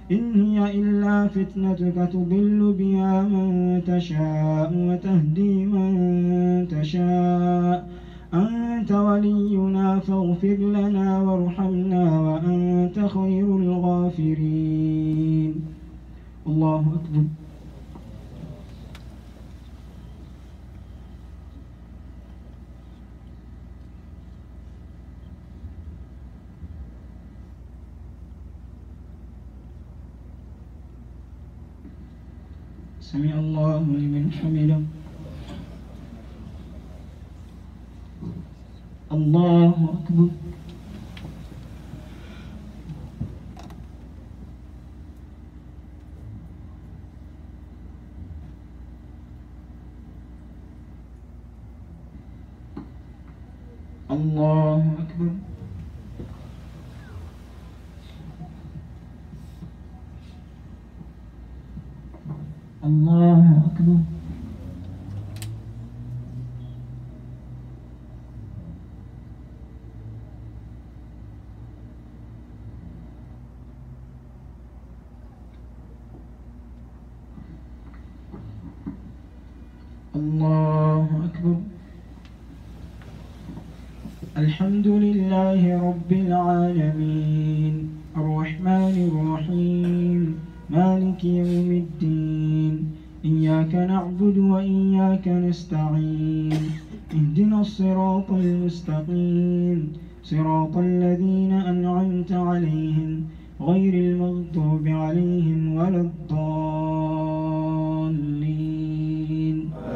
إن هي إلا فتنتك تضل بها من تشاء وتهدي من تشاء أنت ولينا فاغفر لنا وارحمنا وأنت خير الغافرين. الله أكبر. سمع الله لمن حمده. الله أكبر. الله أكبر. الله أكبر. الله أكبر. الحمد لله رب العالمين الرحمن الرحيم مالك يوم الدين إياك نعبد وإياك نستعين اهدنا الصراط المستقيم صراط الذين أنعمت عليهم غير المغضوب عليهم ولا الضالين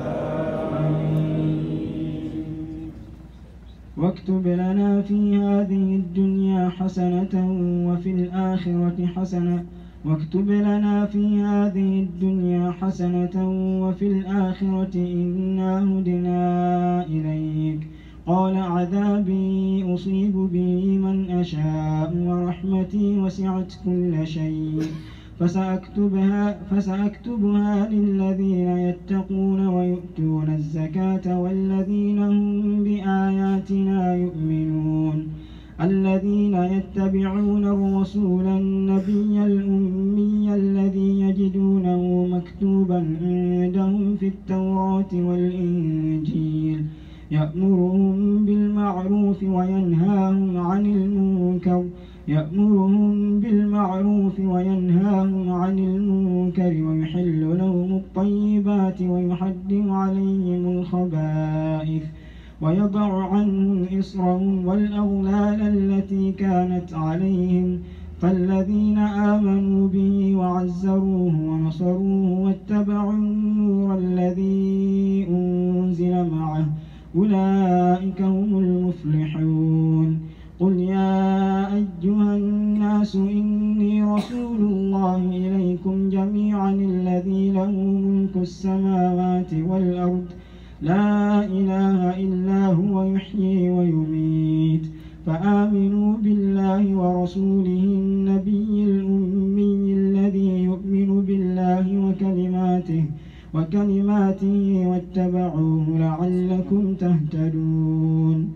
آمين. واكتب لنا في هذه الدنيا حسنة وفي الآخرة حسنة واكتب لنا في هذه الدنيا حسنة وفي الآخرة إنا هدنا إليك قال عذابي أصيب به من أشاء ورحمتي وسعت كل شيء فسأكتبها, فسأكتبها للذين يتقون ويؤتون الزكاة والذين هم بآياتنا يؤمنون الذين يتبعون الرسول النبي الأمي الذي يجدونه مكتوبا عندهم في التوراة والإنجيل يأمرهم بالمعروف وينهاهم عن المنكر يأمرهم بالمعروف وينهاهم عن المنكر ويحل لهم الطيبات ويحرم عليهم الخبائث ويضع عنهم إصرهم والأغلال التي كانت عليهم فالذين آمنوا به وعزروه ونصروه واتبعوا النور الذي أنزل معه أولئك هم المفلحون. قل يا أيها الناس إني رسول الله إليكم جميعا الذي له ملك السماوات والأرض لا إله إلا هو يحيي ويميت فآمنوا بالله ورسوله النبي الأمي الذي يؤمن بالله وكلماته وكلماته واتبعوه لعلكم تهتدون.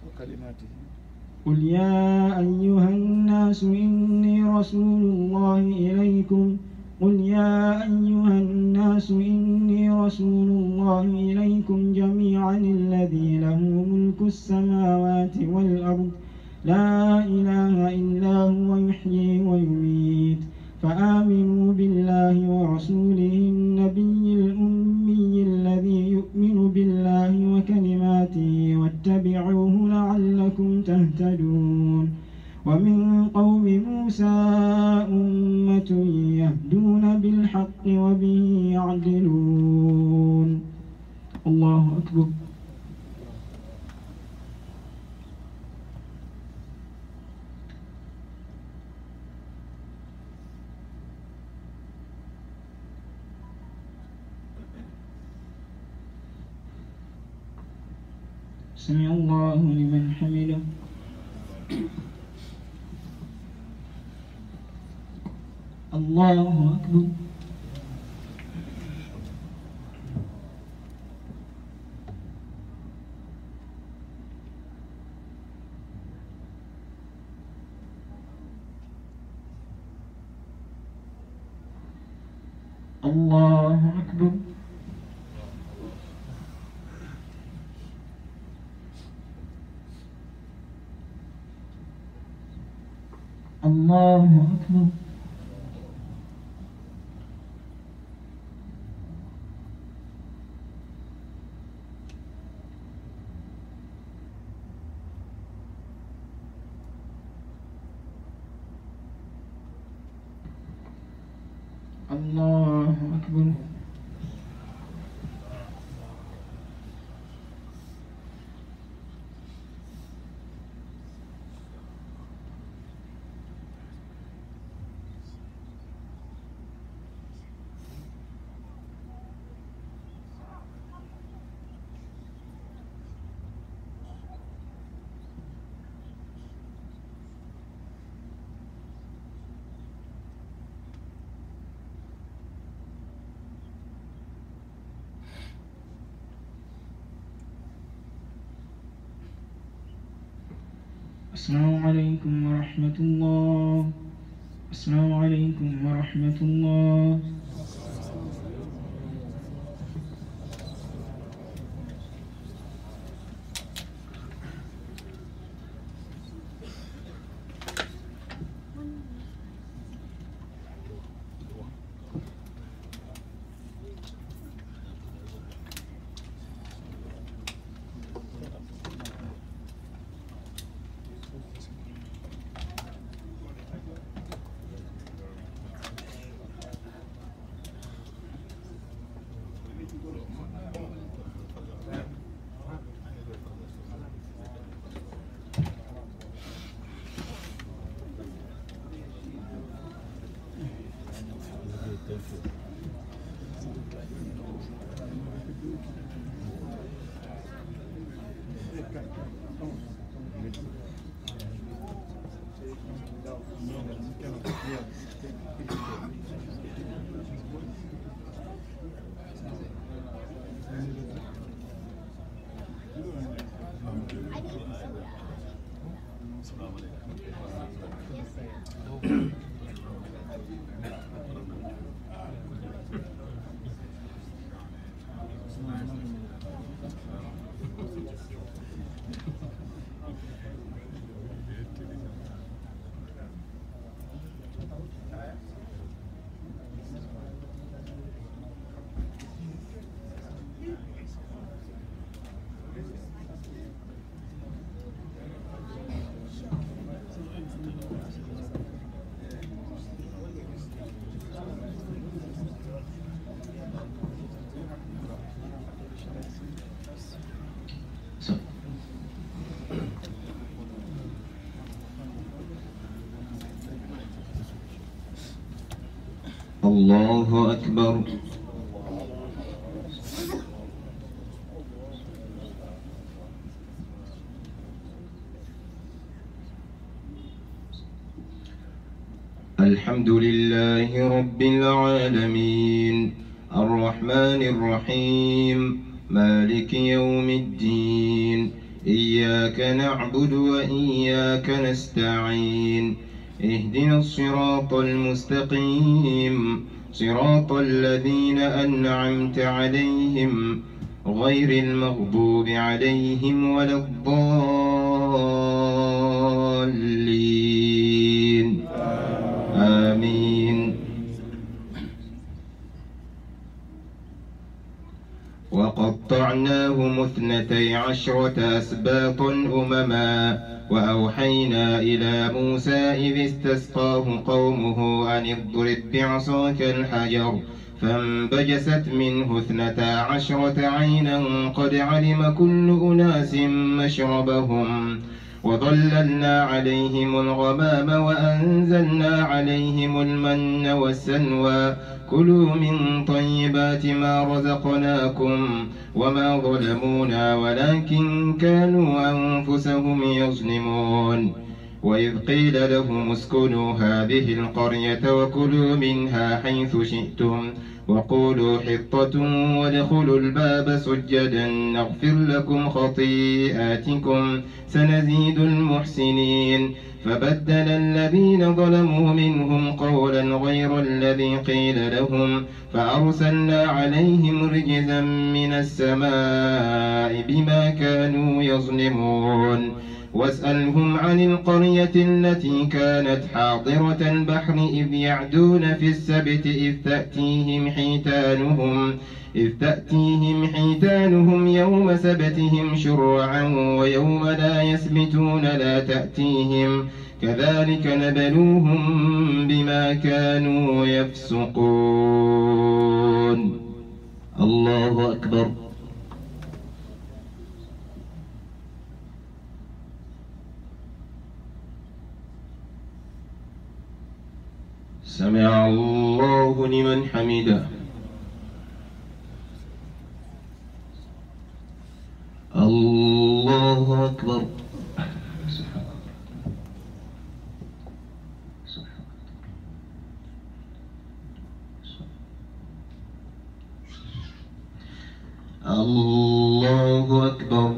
قل يا أيها الناس إني رسول الله إليكم قل يا أيها الناس إني رسول الله إليكم جميعا الذي له ملك السماوات والأرض لا إله إلا هو يحيي ويميت فآمنوا بالله ورسوله النبي الأمي الذي يؤمن بالله وكلماته واتبعوه لعلكم تهتدون. ومن قوم موسى أمة يهدون بالحق وبه يعدلون. الله أكبر. سمع الله لمن حمده. الله أكبر. الله أكبر. الله أكبر. الله أكبر. السلام عليكم ورحمة الله. السلام عليكم ورحمة الله. الله أكبر. الحمد لله رب العالمين الرحمن الرحيم مالك يوم الدين إياك نعبد وإياك نستعين اهدنا الصراط المستقيم صراط الذين أنعمت عليهم غير المغضوب عليهم ولا الضالين آمين. وقطعناهم اثنتي عشرة أسباط أمما وأوحينا إلى موسى إذ استسقاه قومه أن اضرب بعصاك الحجر فانبجست منه اثنتا عشرة عينا قد علم كل أناس مشربهم وظللنا عليهم الغمام وأنزلنا عليهم المن والسلوى كلوا من طيبات ما رزقناكم وما ظلمونا ولكن كانوا أنفسهم يظلمون. وإذ قيل لهم اسكنوا هذه القرية وكلوا منها حيث شئتم وقولوا حطة وادخلوا الباب سجدا نغفر لكم خطيئاتكم سنزيد المحسنين. فبدل الذين ظلموا منهم قولا غير الذي قيل لهم فأرسلنا عليهم رجزا من السماء بما كانوا يظلمون. واسألهم عن القرية التي كانت حاضرة البحر إذ يعدون في السبت إذ تأتيهم حيتانهم إذ تأتيهم حيتانهم يوم سبتهم شرعا ويوم لا يسبتون لا تأتيهم كذلك نبلوهم بما كانوا يفسقون. الله أكبر. سمع الله لمن حمده. الله أكبر. الله أكبر.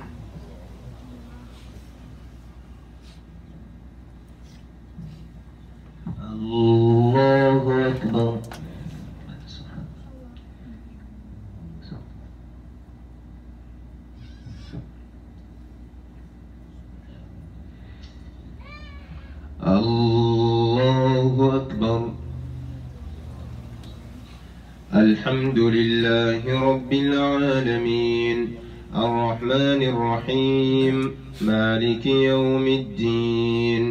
الله أكبر. الله أكبر. الحمد لله رب العالمين الرحمن الرحيم مالك يوم الدين.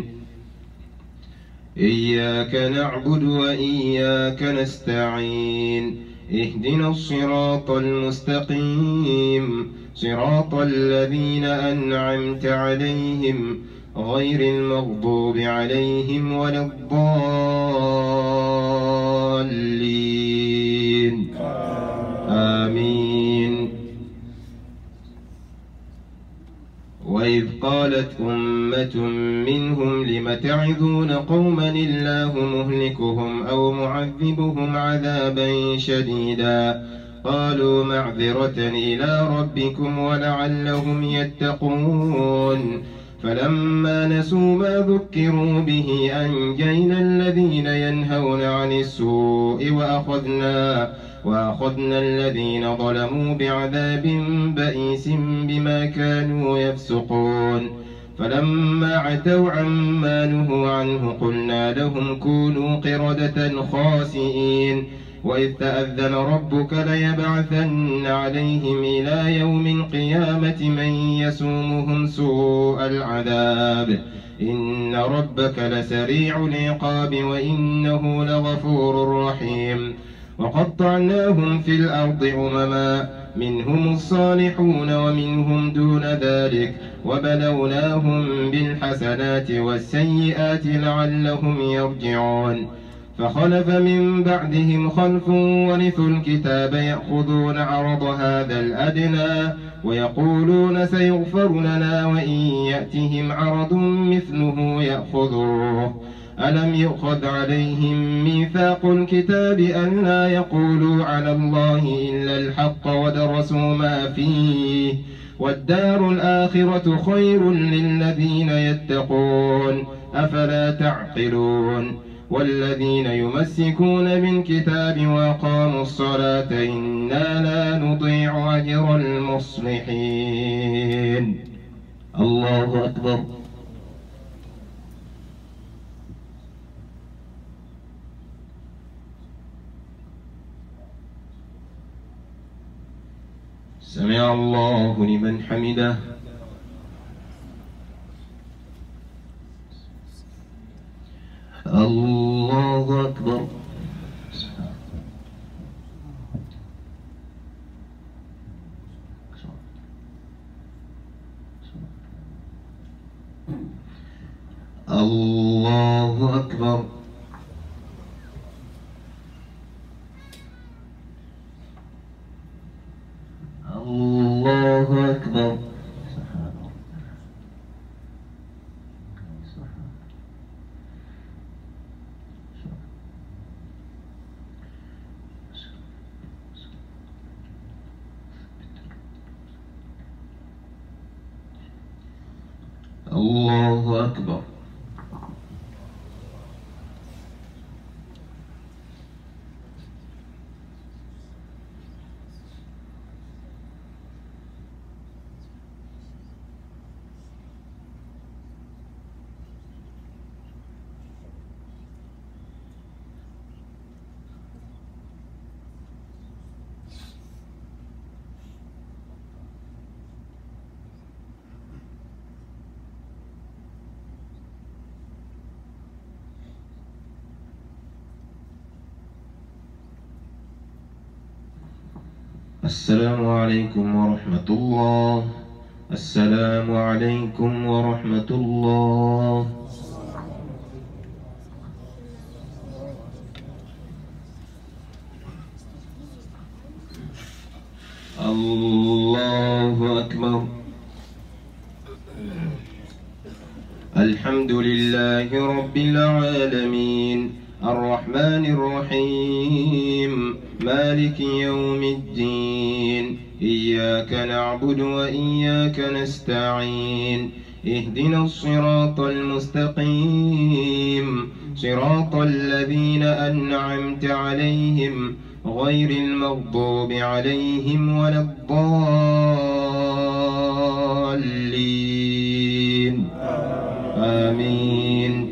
إياك نعبد وإياك نستعين اهدنا الصراط المستقيم صراط الذين أنعمت عليهم غير المغضوب عليهم ولا الضالين آمين. وإذ قالت أمة منهم لم تعظون قوما الله مهلكهم أو معذبهم عذابا شديدا قالوا معذرة إلى ربكم ولعلهم يتقون. فلما نسوا ما ذكروا به أنجينا الذين ينهون عن السوء وأخذنا وأخذنا الذين ظلموا بعذاب بئيس بما كانوا يفسقون. فلما عتوا عما نهوا عنه قلنا لهم كونوا قردة خاسئين. وإذ تأذن ربك ليبعثن عليهم إلى يوم القيامة من يسومهم سوء العذاب إن ربك لسريع العقاب وإنه لغفور رحيم. وقطعناهم في الأرض أمما منهم الصالحون ومنهم دون ذلك وبلوناهم بالحسنات والسيئات لعلهم يرجعون. فخلف من بعدهم خلف ورثوا الكتاب يأخذون عرض هذا الأدنى ويقولون سيغفر لنا وإن يأتهم عرض مثله يأخذوه. ألم يؤخذ عليهم ميثاق الكتاب أن لا يقولوا على الله إلا الحق ودرسوا ما فيه والدار الآخرة خير للذين يتقون أفلا تعقلون. والذين يمسكون بالكتاب وأقاموا الصلاة إنا لا نضيع أجر المصلحين. الله أكبر. سمع الله لمن حمده. الله أكبر. الله أكبر. الله أكبر. الله أكبر. السلام عليكم ورحمة الله. السلام عليكم ورحمة الله. الله أكبر. الحمد لله رب العالمين الرحمن الرحيم مالك يوم الدين إياك نعبد وإياك نستعين اهدنا الصراط المستقيم صراط الذين أنعمت عليهم غير المغضوب عليهم ولا الضالين آمين.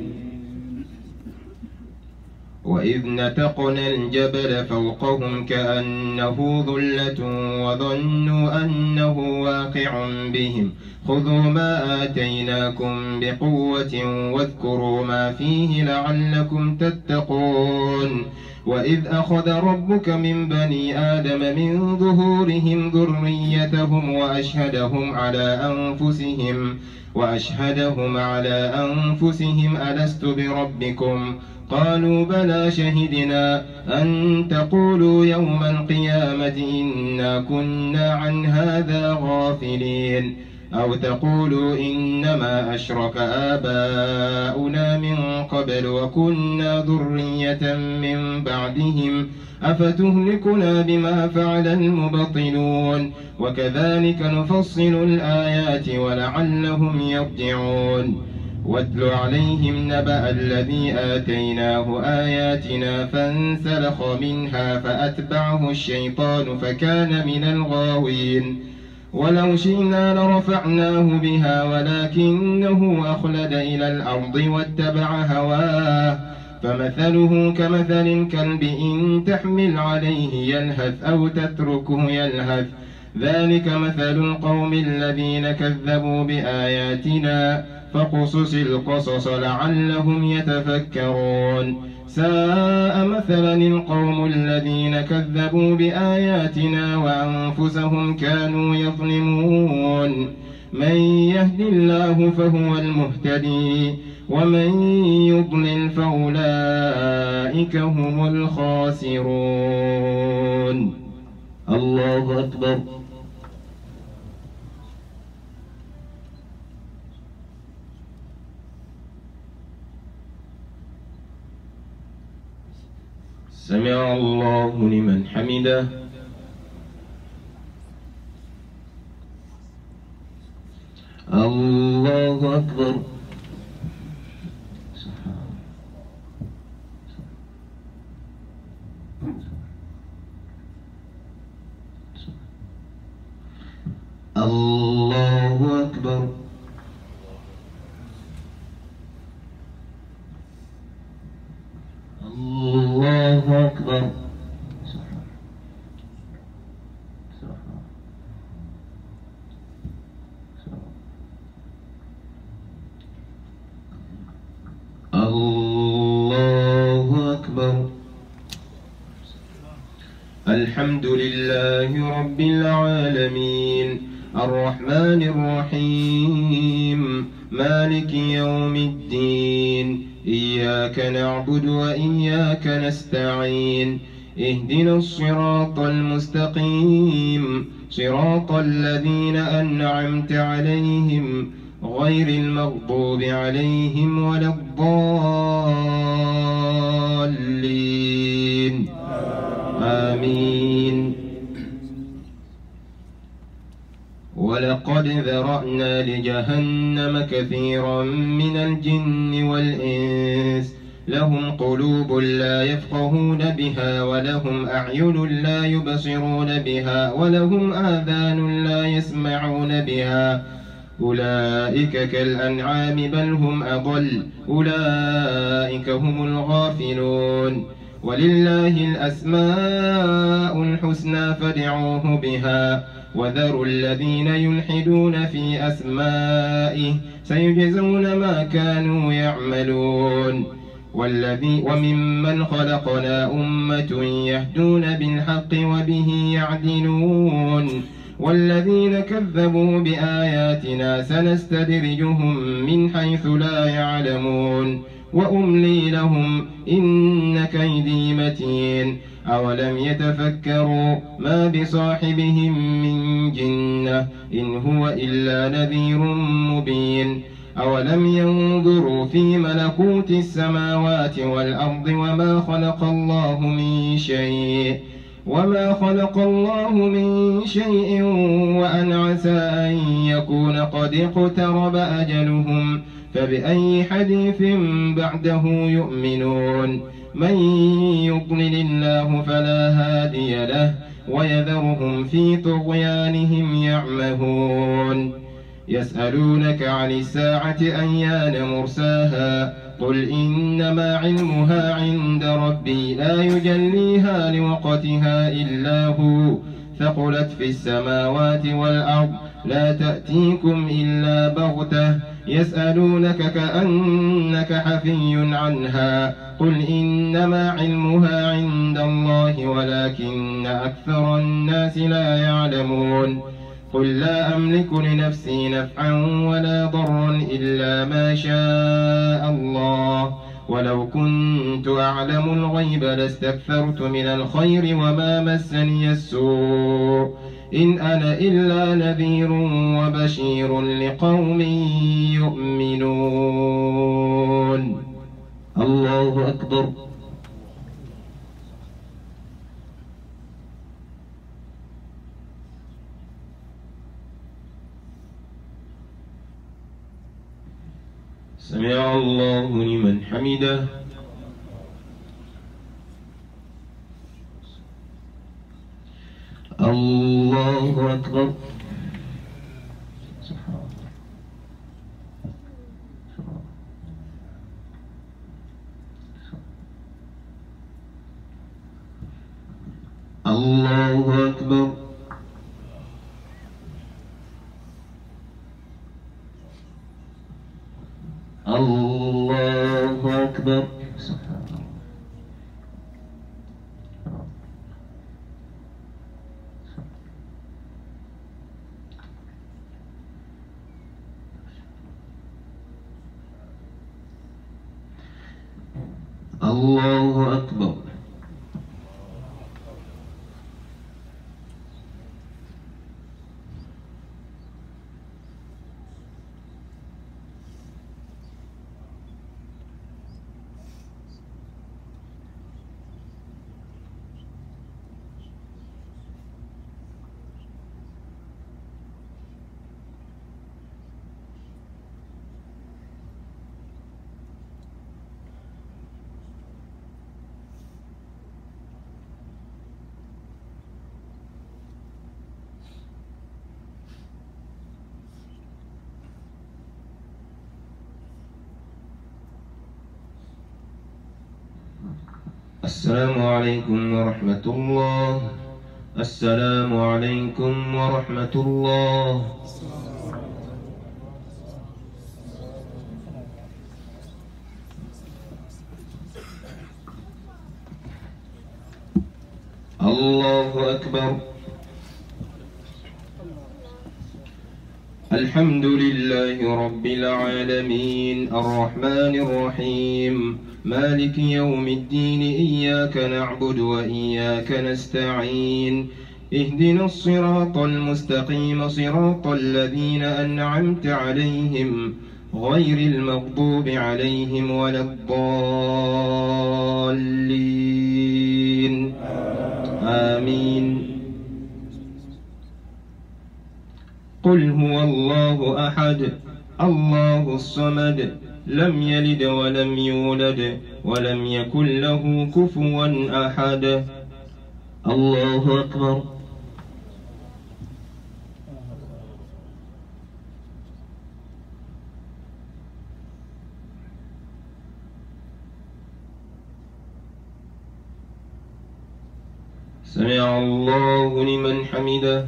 وإذ نتقنا الجبل فوقهم كأنه ظلة وظنوا أنه واقع بهم خذوا ما آتيناكم بقوة واذكروا ما فيه لعلكم تتقون. وإذ أخذ ربك من بني آدم من ظهورهم ذريتهم وأشهدهم على أنفسهم وأشهدهم على أنفسهم ألست بربكم قالوا بلى شهدنا أن تقولوا يوم القيامة إنا كنا عن هذا غافلين أو تقولوا إنما أشرك آباؤنا من قبل وكنا ذرية من بعدهم أفتهلكنا بما فعل المبطلون وكذلك نفصل الآيات ولعلهم يرجعون. واتل عليهم نبأ الذي آتيناه آياتنا فانسلخ منها فأتبعه الشيطان فكان من الغاوين. ولو شئنا لرفعناه بها ولكنه أخلد إلى الأرض واتبع هواه فمثله كمثل الكلب إن تحمل عليه يلهث أو تتركه يلهث ذلك مثل القوم الذين كذبوا بآياتنا فاقصص القصص لعلهم يتفكرون. ساء مثلا القوم الذين كذبوا بآياتنا وأنفسهم كانوا يظلمون. من يهد الله فهو المهتدي ومن يضلل فأولئك هم الخاسرون. الله أكبر. سمع الله لمن حمده. الله أكبر. الله أكبر. الله أكبر. الله أكبر. الحمد لله رب العالمين الرحمن الرحيم مالك يوم الدين إياك نعبد وإياك نستعين اهدنا الصراط المستقيم صراط الذين أنعمت عليهم غير المغضوب عليهم ولا الضالين آمين. ولقد ذرأنا لجهنم كثيرا من الجن والإنس لهم قلوب لا يفقهون بها ولهم أعين لا يبصرون بها ولهم آذان لا يسمعون بها أولئك كالأنعام بل هم أضل أولئك هم الغافلون ولله الأسماء الحسنى فادعوه بها وذروا الذين يلحدون في أسمائه سيجزون ما كانوا يعملون والذي وممن خلقنا أمة يهدون بالحق وبه يعدلون والذين كذبوا بآياتنا سنستدرجهم من حيث لا يعلمون وأملي لهم إن كيدي متين أولم يتفكروا ما بصاحبهم من جنة إن هو إلا نذير مبين أولم ينظروا في ملكوت السماوات والأرض وما خلق الله من شيء وما خلق الله من شيء وأن عسى أن يكون قد اقترب أجلهم فبأي حديث بعده يؤمنون من يضلل الله فلا هادي له ويذرهم في طغيانهم يعمهون يسألونك عن الساعة أيان مرساها قل إنما علمها عند ربي لا يجليها لوقتها إلا هو ثقلت في السماوات والأرض لا تأتيكم إلا بغتة يسألونك كأنك حفي عنها قل إنما علمها عند الله ولكن أكثر الناس لا يعلمون قل لا أملك لنفسي نفعا ولا ضرا إلا ما شاء الله ولو كنت أعلم الغيب لاستكثرت من الخير وما مسني السوء إن أنا إلا نذير وبشير لقوم يؤمنون. الله أكبر. سمع الله لمن حمده. الله أكبر. الله أكبر. الله أكبر. الله أكبر. السلام عليكم ورحمة الله. السلام عليكم ورحمة الله. الله أكبر. الحمد لله رب العالمين الرحمن الرحيم مالك يوم الدين إياك نعبد وإياك نستعين اهدنا الصراط المستقيم صراط الذين أنعمت عليهم غير المغضوب عليهم ولا الضالين آمين. قل هو الله أحد الله الصمد لم يلد ولم يولد ولم يكن له كفوا أحد. الله أكبر. سمع الله لمن حمده.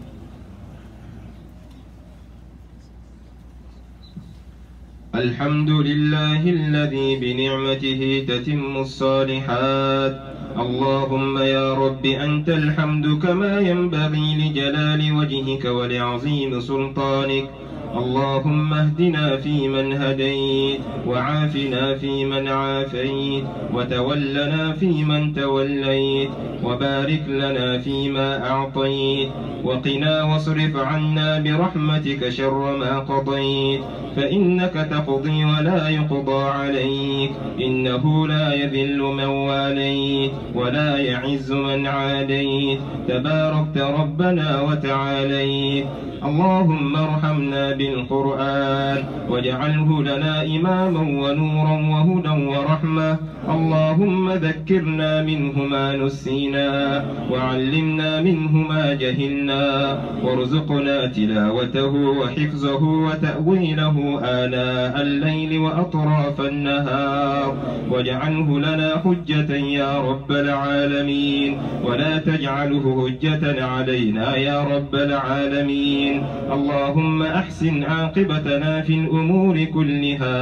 الحمد لله الذي بنعمته تتم الصالحات. اللهم يا رب أنت الحمد كما ينبغي لجلال وجهك ولعظيم سلطانك. اللهم اهدنا فيمن هديت وعافنا فيمن عافيت وتولنا فيمن توليت وبارك لنا فيما أعطيت وقنا واصرف عنا برحمتك شر ما قضيت فإنك تقضي ولا يقضى عليك إنه لا يذل من واليت ولا يعز من عاديت تباركت ربنا وتعاليت. اللهم ارحمنا بالقرآن واجعله لنا إماما ونورا وهدى ورحمة. اللهم ذكرنا منه ما نسينا وعلمنا منه ما جهلنا وارزقنا تلاوته وحفظه وتأويله آناء الليل وأطراف النهار واجعله لنا حجة يا رب العالمين ولا تجعله حجة علينا يا رب العالمين. اللهم أحسن عاقبتنا في الأمور كلها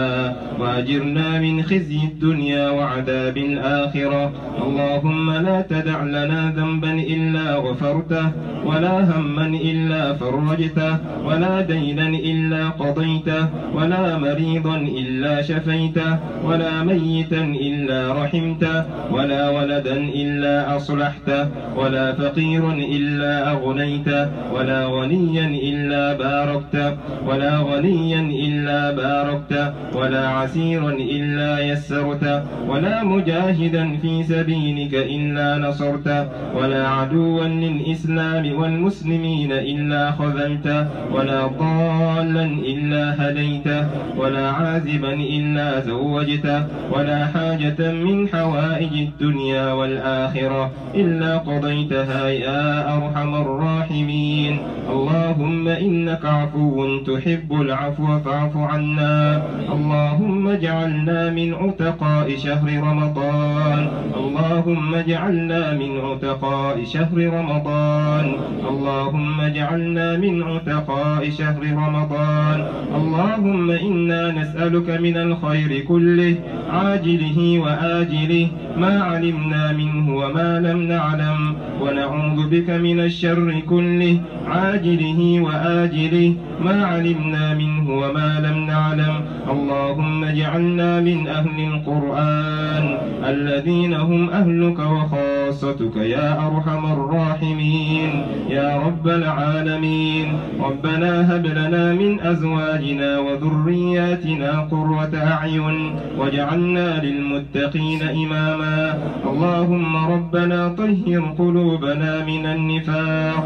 وأجرنا من خزي الدنيا وعذاب الآخرة. اللهم لا تدع لنا ذنبا إلا غفرته ولا هما إلا فرجته ولا دينا إلا قضيته ولا مريضا إلا شفيته ولا ميتا إلا رحمته ولا ولدا إلا أصلحته ولا فقيرا إلا أغنيته ولا غنيا إلا باركته ولا غنيا إلا باركته ولا عسيرا إلا يسرته ولا مجاهدا في سبيلك إلا نصرته ولا عدوا للإسلام والمسلمين إلا خذلته ولا ضالا إلا هديته ولا عازبا إلا زوجته ولا حاجة من حوائج الدنيا والآخرة إلا قضيتها يا أرحم الراحمين. اللهم إنك عفو تحب العفو فاعف عنا. اللهم اجعلنا من عتقاء شهر رمضان. اللهم اجعلنا من عتقاء شهر رمضان. اللهم اجعلنا من عتقاء شهر رمضان. اللهم إنا نسألك من الخير كله عاجله وآجله ما علمنا منه وما لم نعلم ونعوذ بك من الشر كله عاجله وآجله ما علمنا منه وما لم نعلم. اللهم اجعلنا من أهل القرآن الذين هم أهلك وخاصتك يا أرحم الراحمين يا رب العالمين. ربنا هب لنا من أزواجنا وذرياتنا قرة أعين واجعلنا للمتقين إماما. اللهم ربنا طهر قلوبنا من النفاق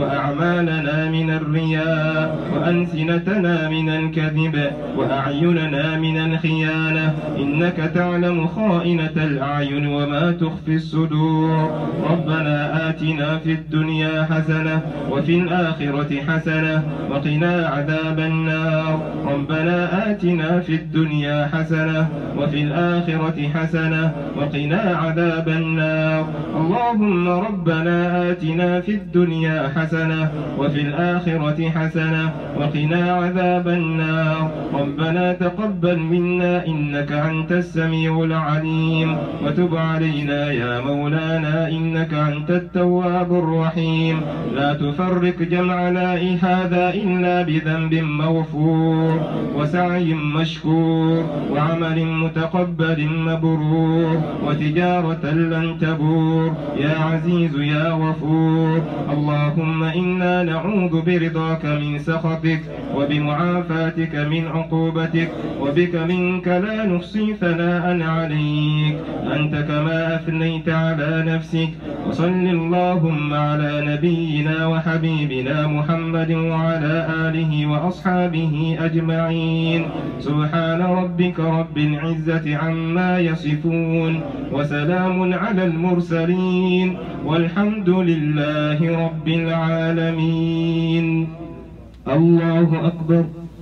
وأعمالنا من الرياء وألسنتنا من الكذب وأعيننا من الخيانة إنك تعلم خائنة الأعين وما تخفي الصدور. ربنا آتنا في الدنيا حسنة وفي الآخرة حسنة وقنا عذاب النار. ربنا آتنا في الدنيا حسنة وفي الآخرة حسنة وقنا عذاب النار. اللهم ربنا آتنا في الدنيا حسنة وفي الآخرة حسنة وقنا عذاب النار. ربنا تقبل منا إنك أنت السميع العليم وتب علينا يا مولانا إنك أنت التواب الرحيم. لا تفرق جمعنا هذا إلا بذنب مغفور وسعي مشكور وعمل متقبل مبرور وتجارة لن تبور يا عزيز يا غفور. اللهم اللهم إنا نعوذ برضاك من سخطك وبمعافاتك من عقوبتك وبك منك لا نحصي ثناء عليك أنت كما أثنيت على نفسك. وصل اللهم على نبينا وحبيبنا محمد وعلى آله وأصحابه أجمعين. سبحان ربك رب العزة عما يصفون وسلام على المرسلين والحمد لله رب العالمين. الله أكبر.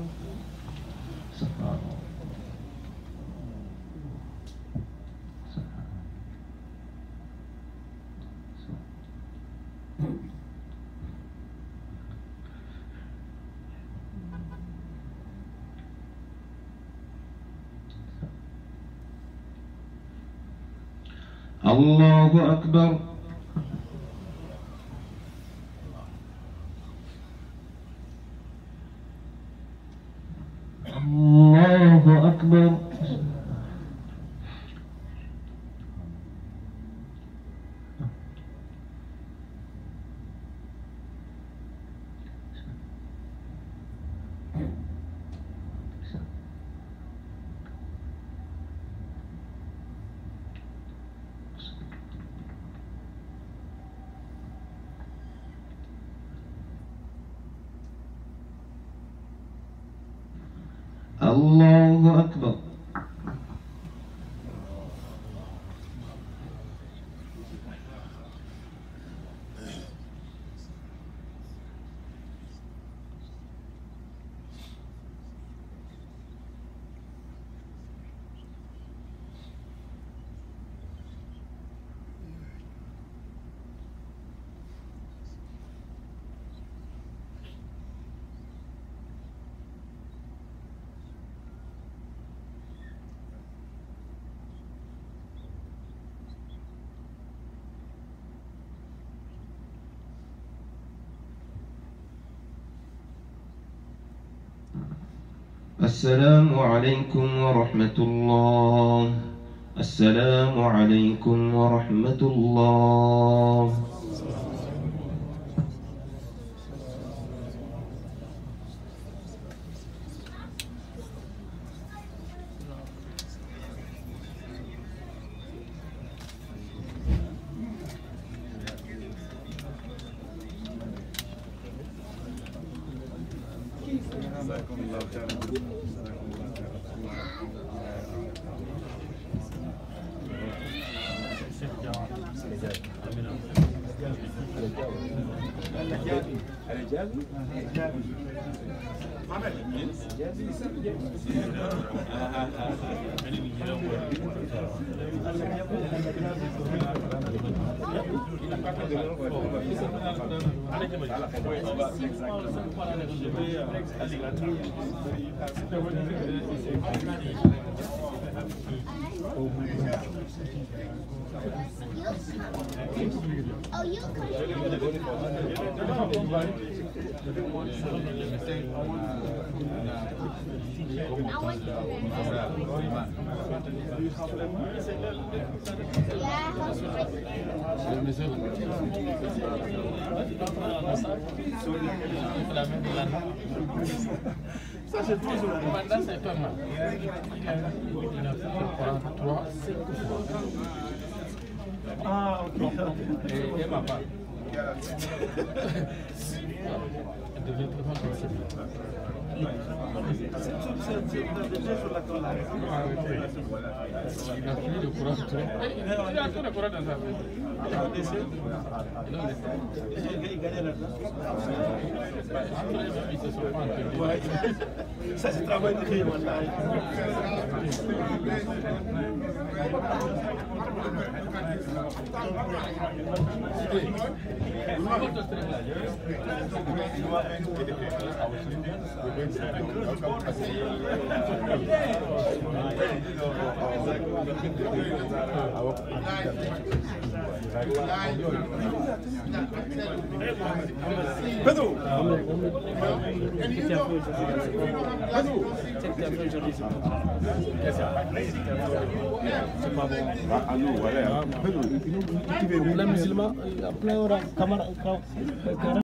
الله أكبر. الله أكبر. الله أكبر. السلام عليكم ورحمة الله. السلام عليكم ورحمة الله. Oh, you Ça, c'est toujours le mandat, c'est pas mal. Il a fait trois, cinq fois. Ah, ok. Et, et ma part. Elle devient très mal comme ça. Il a fini le courant de toi. Il a fait le courant dans sa vie. Il a laissé. Il a laissé. Il gagnait là-dedans. Ils se sont pas entendus. Ça, c'est le travail de créer mon taille. Pedro, c'est pas bon. Ah non, voilà. Pedro, les musulmans, plein de camarades.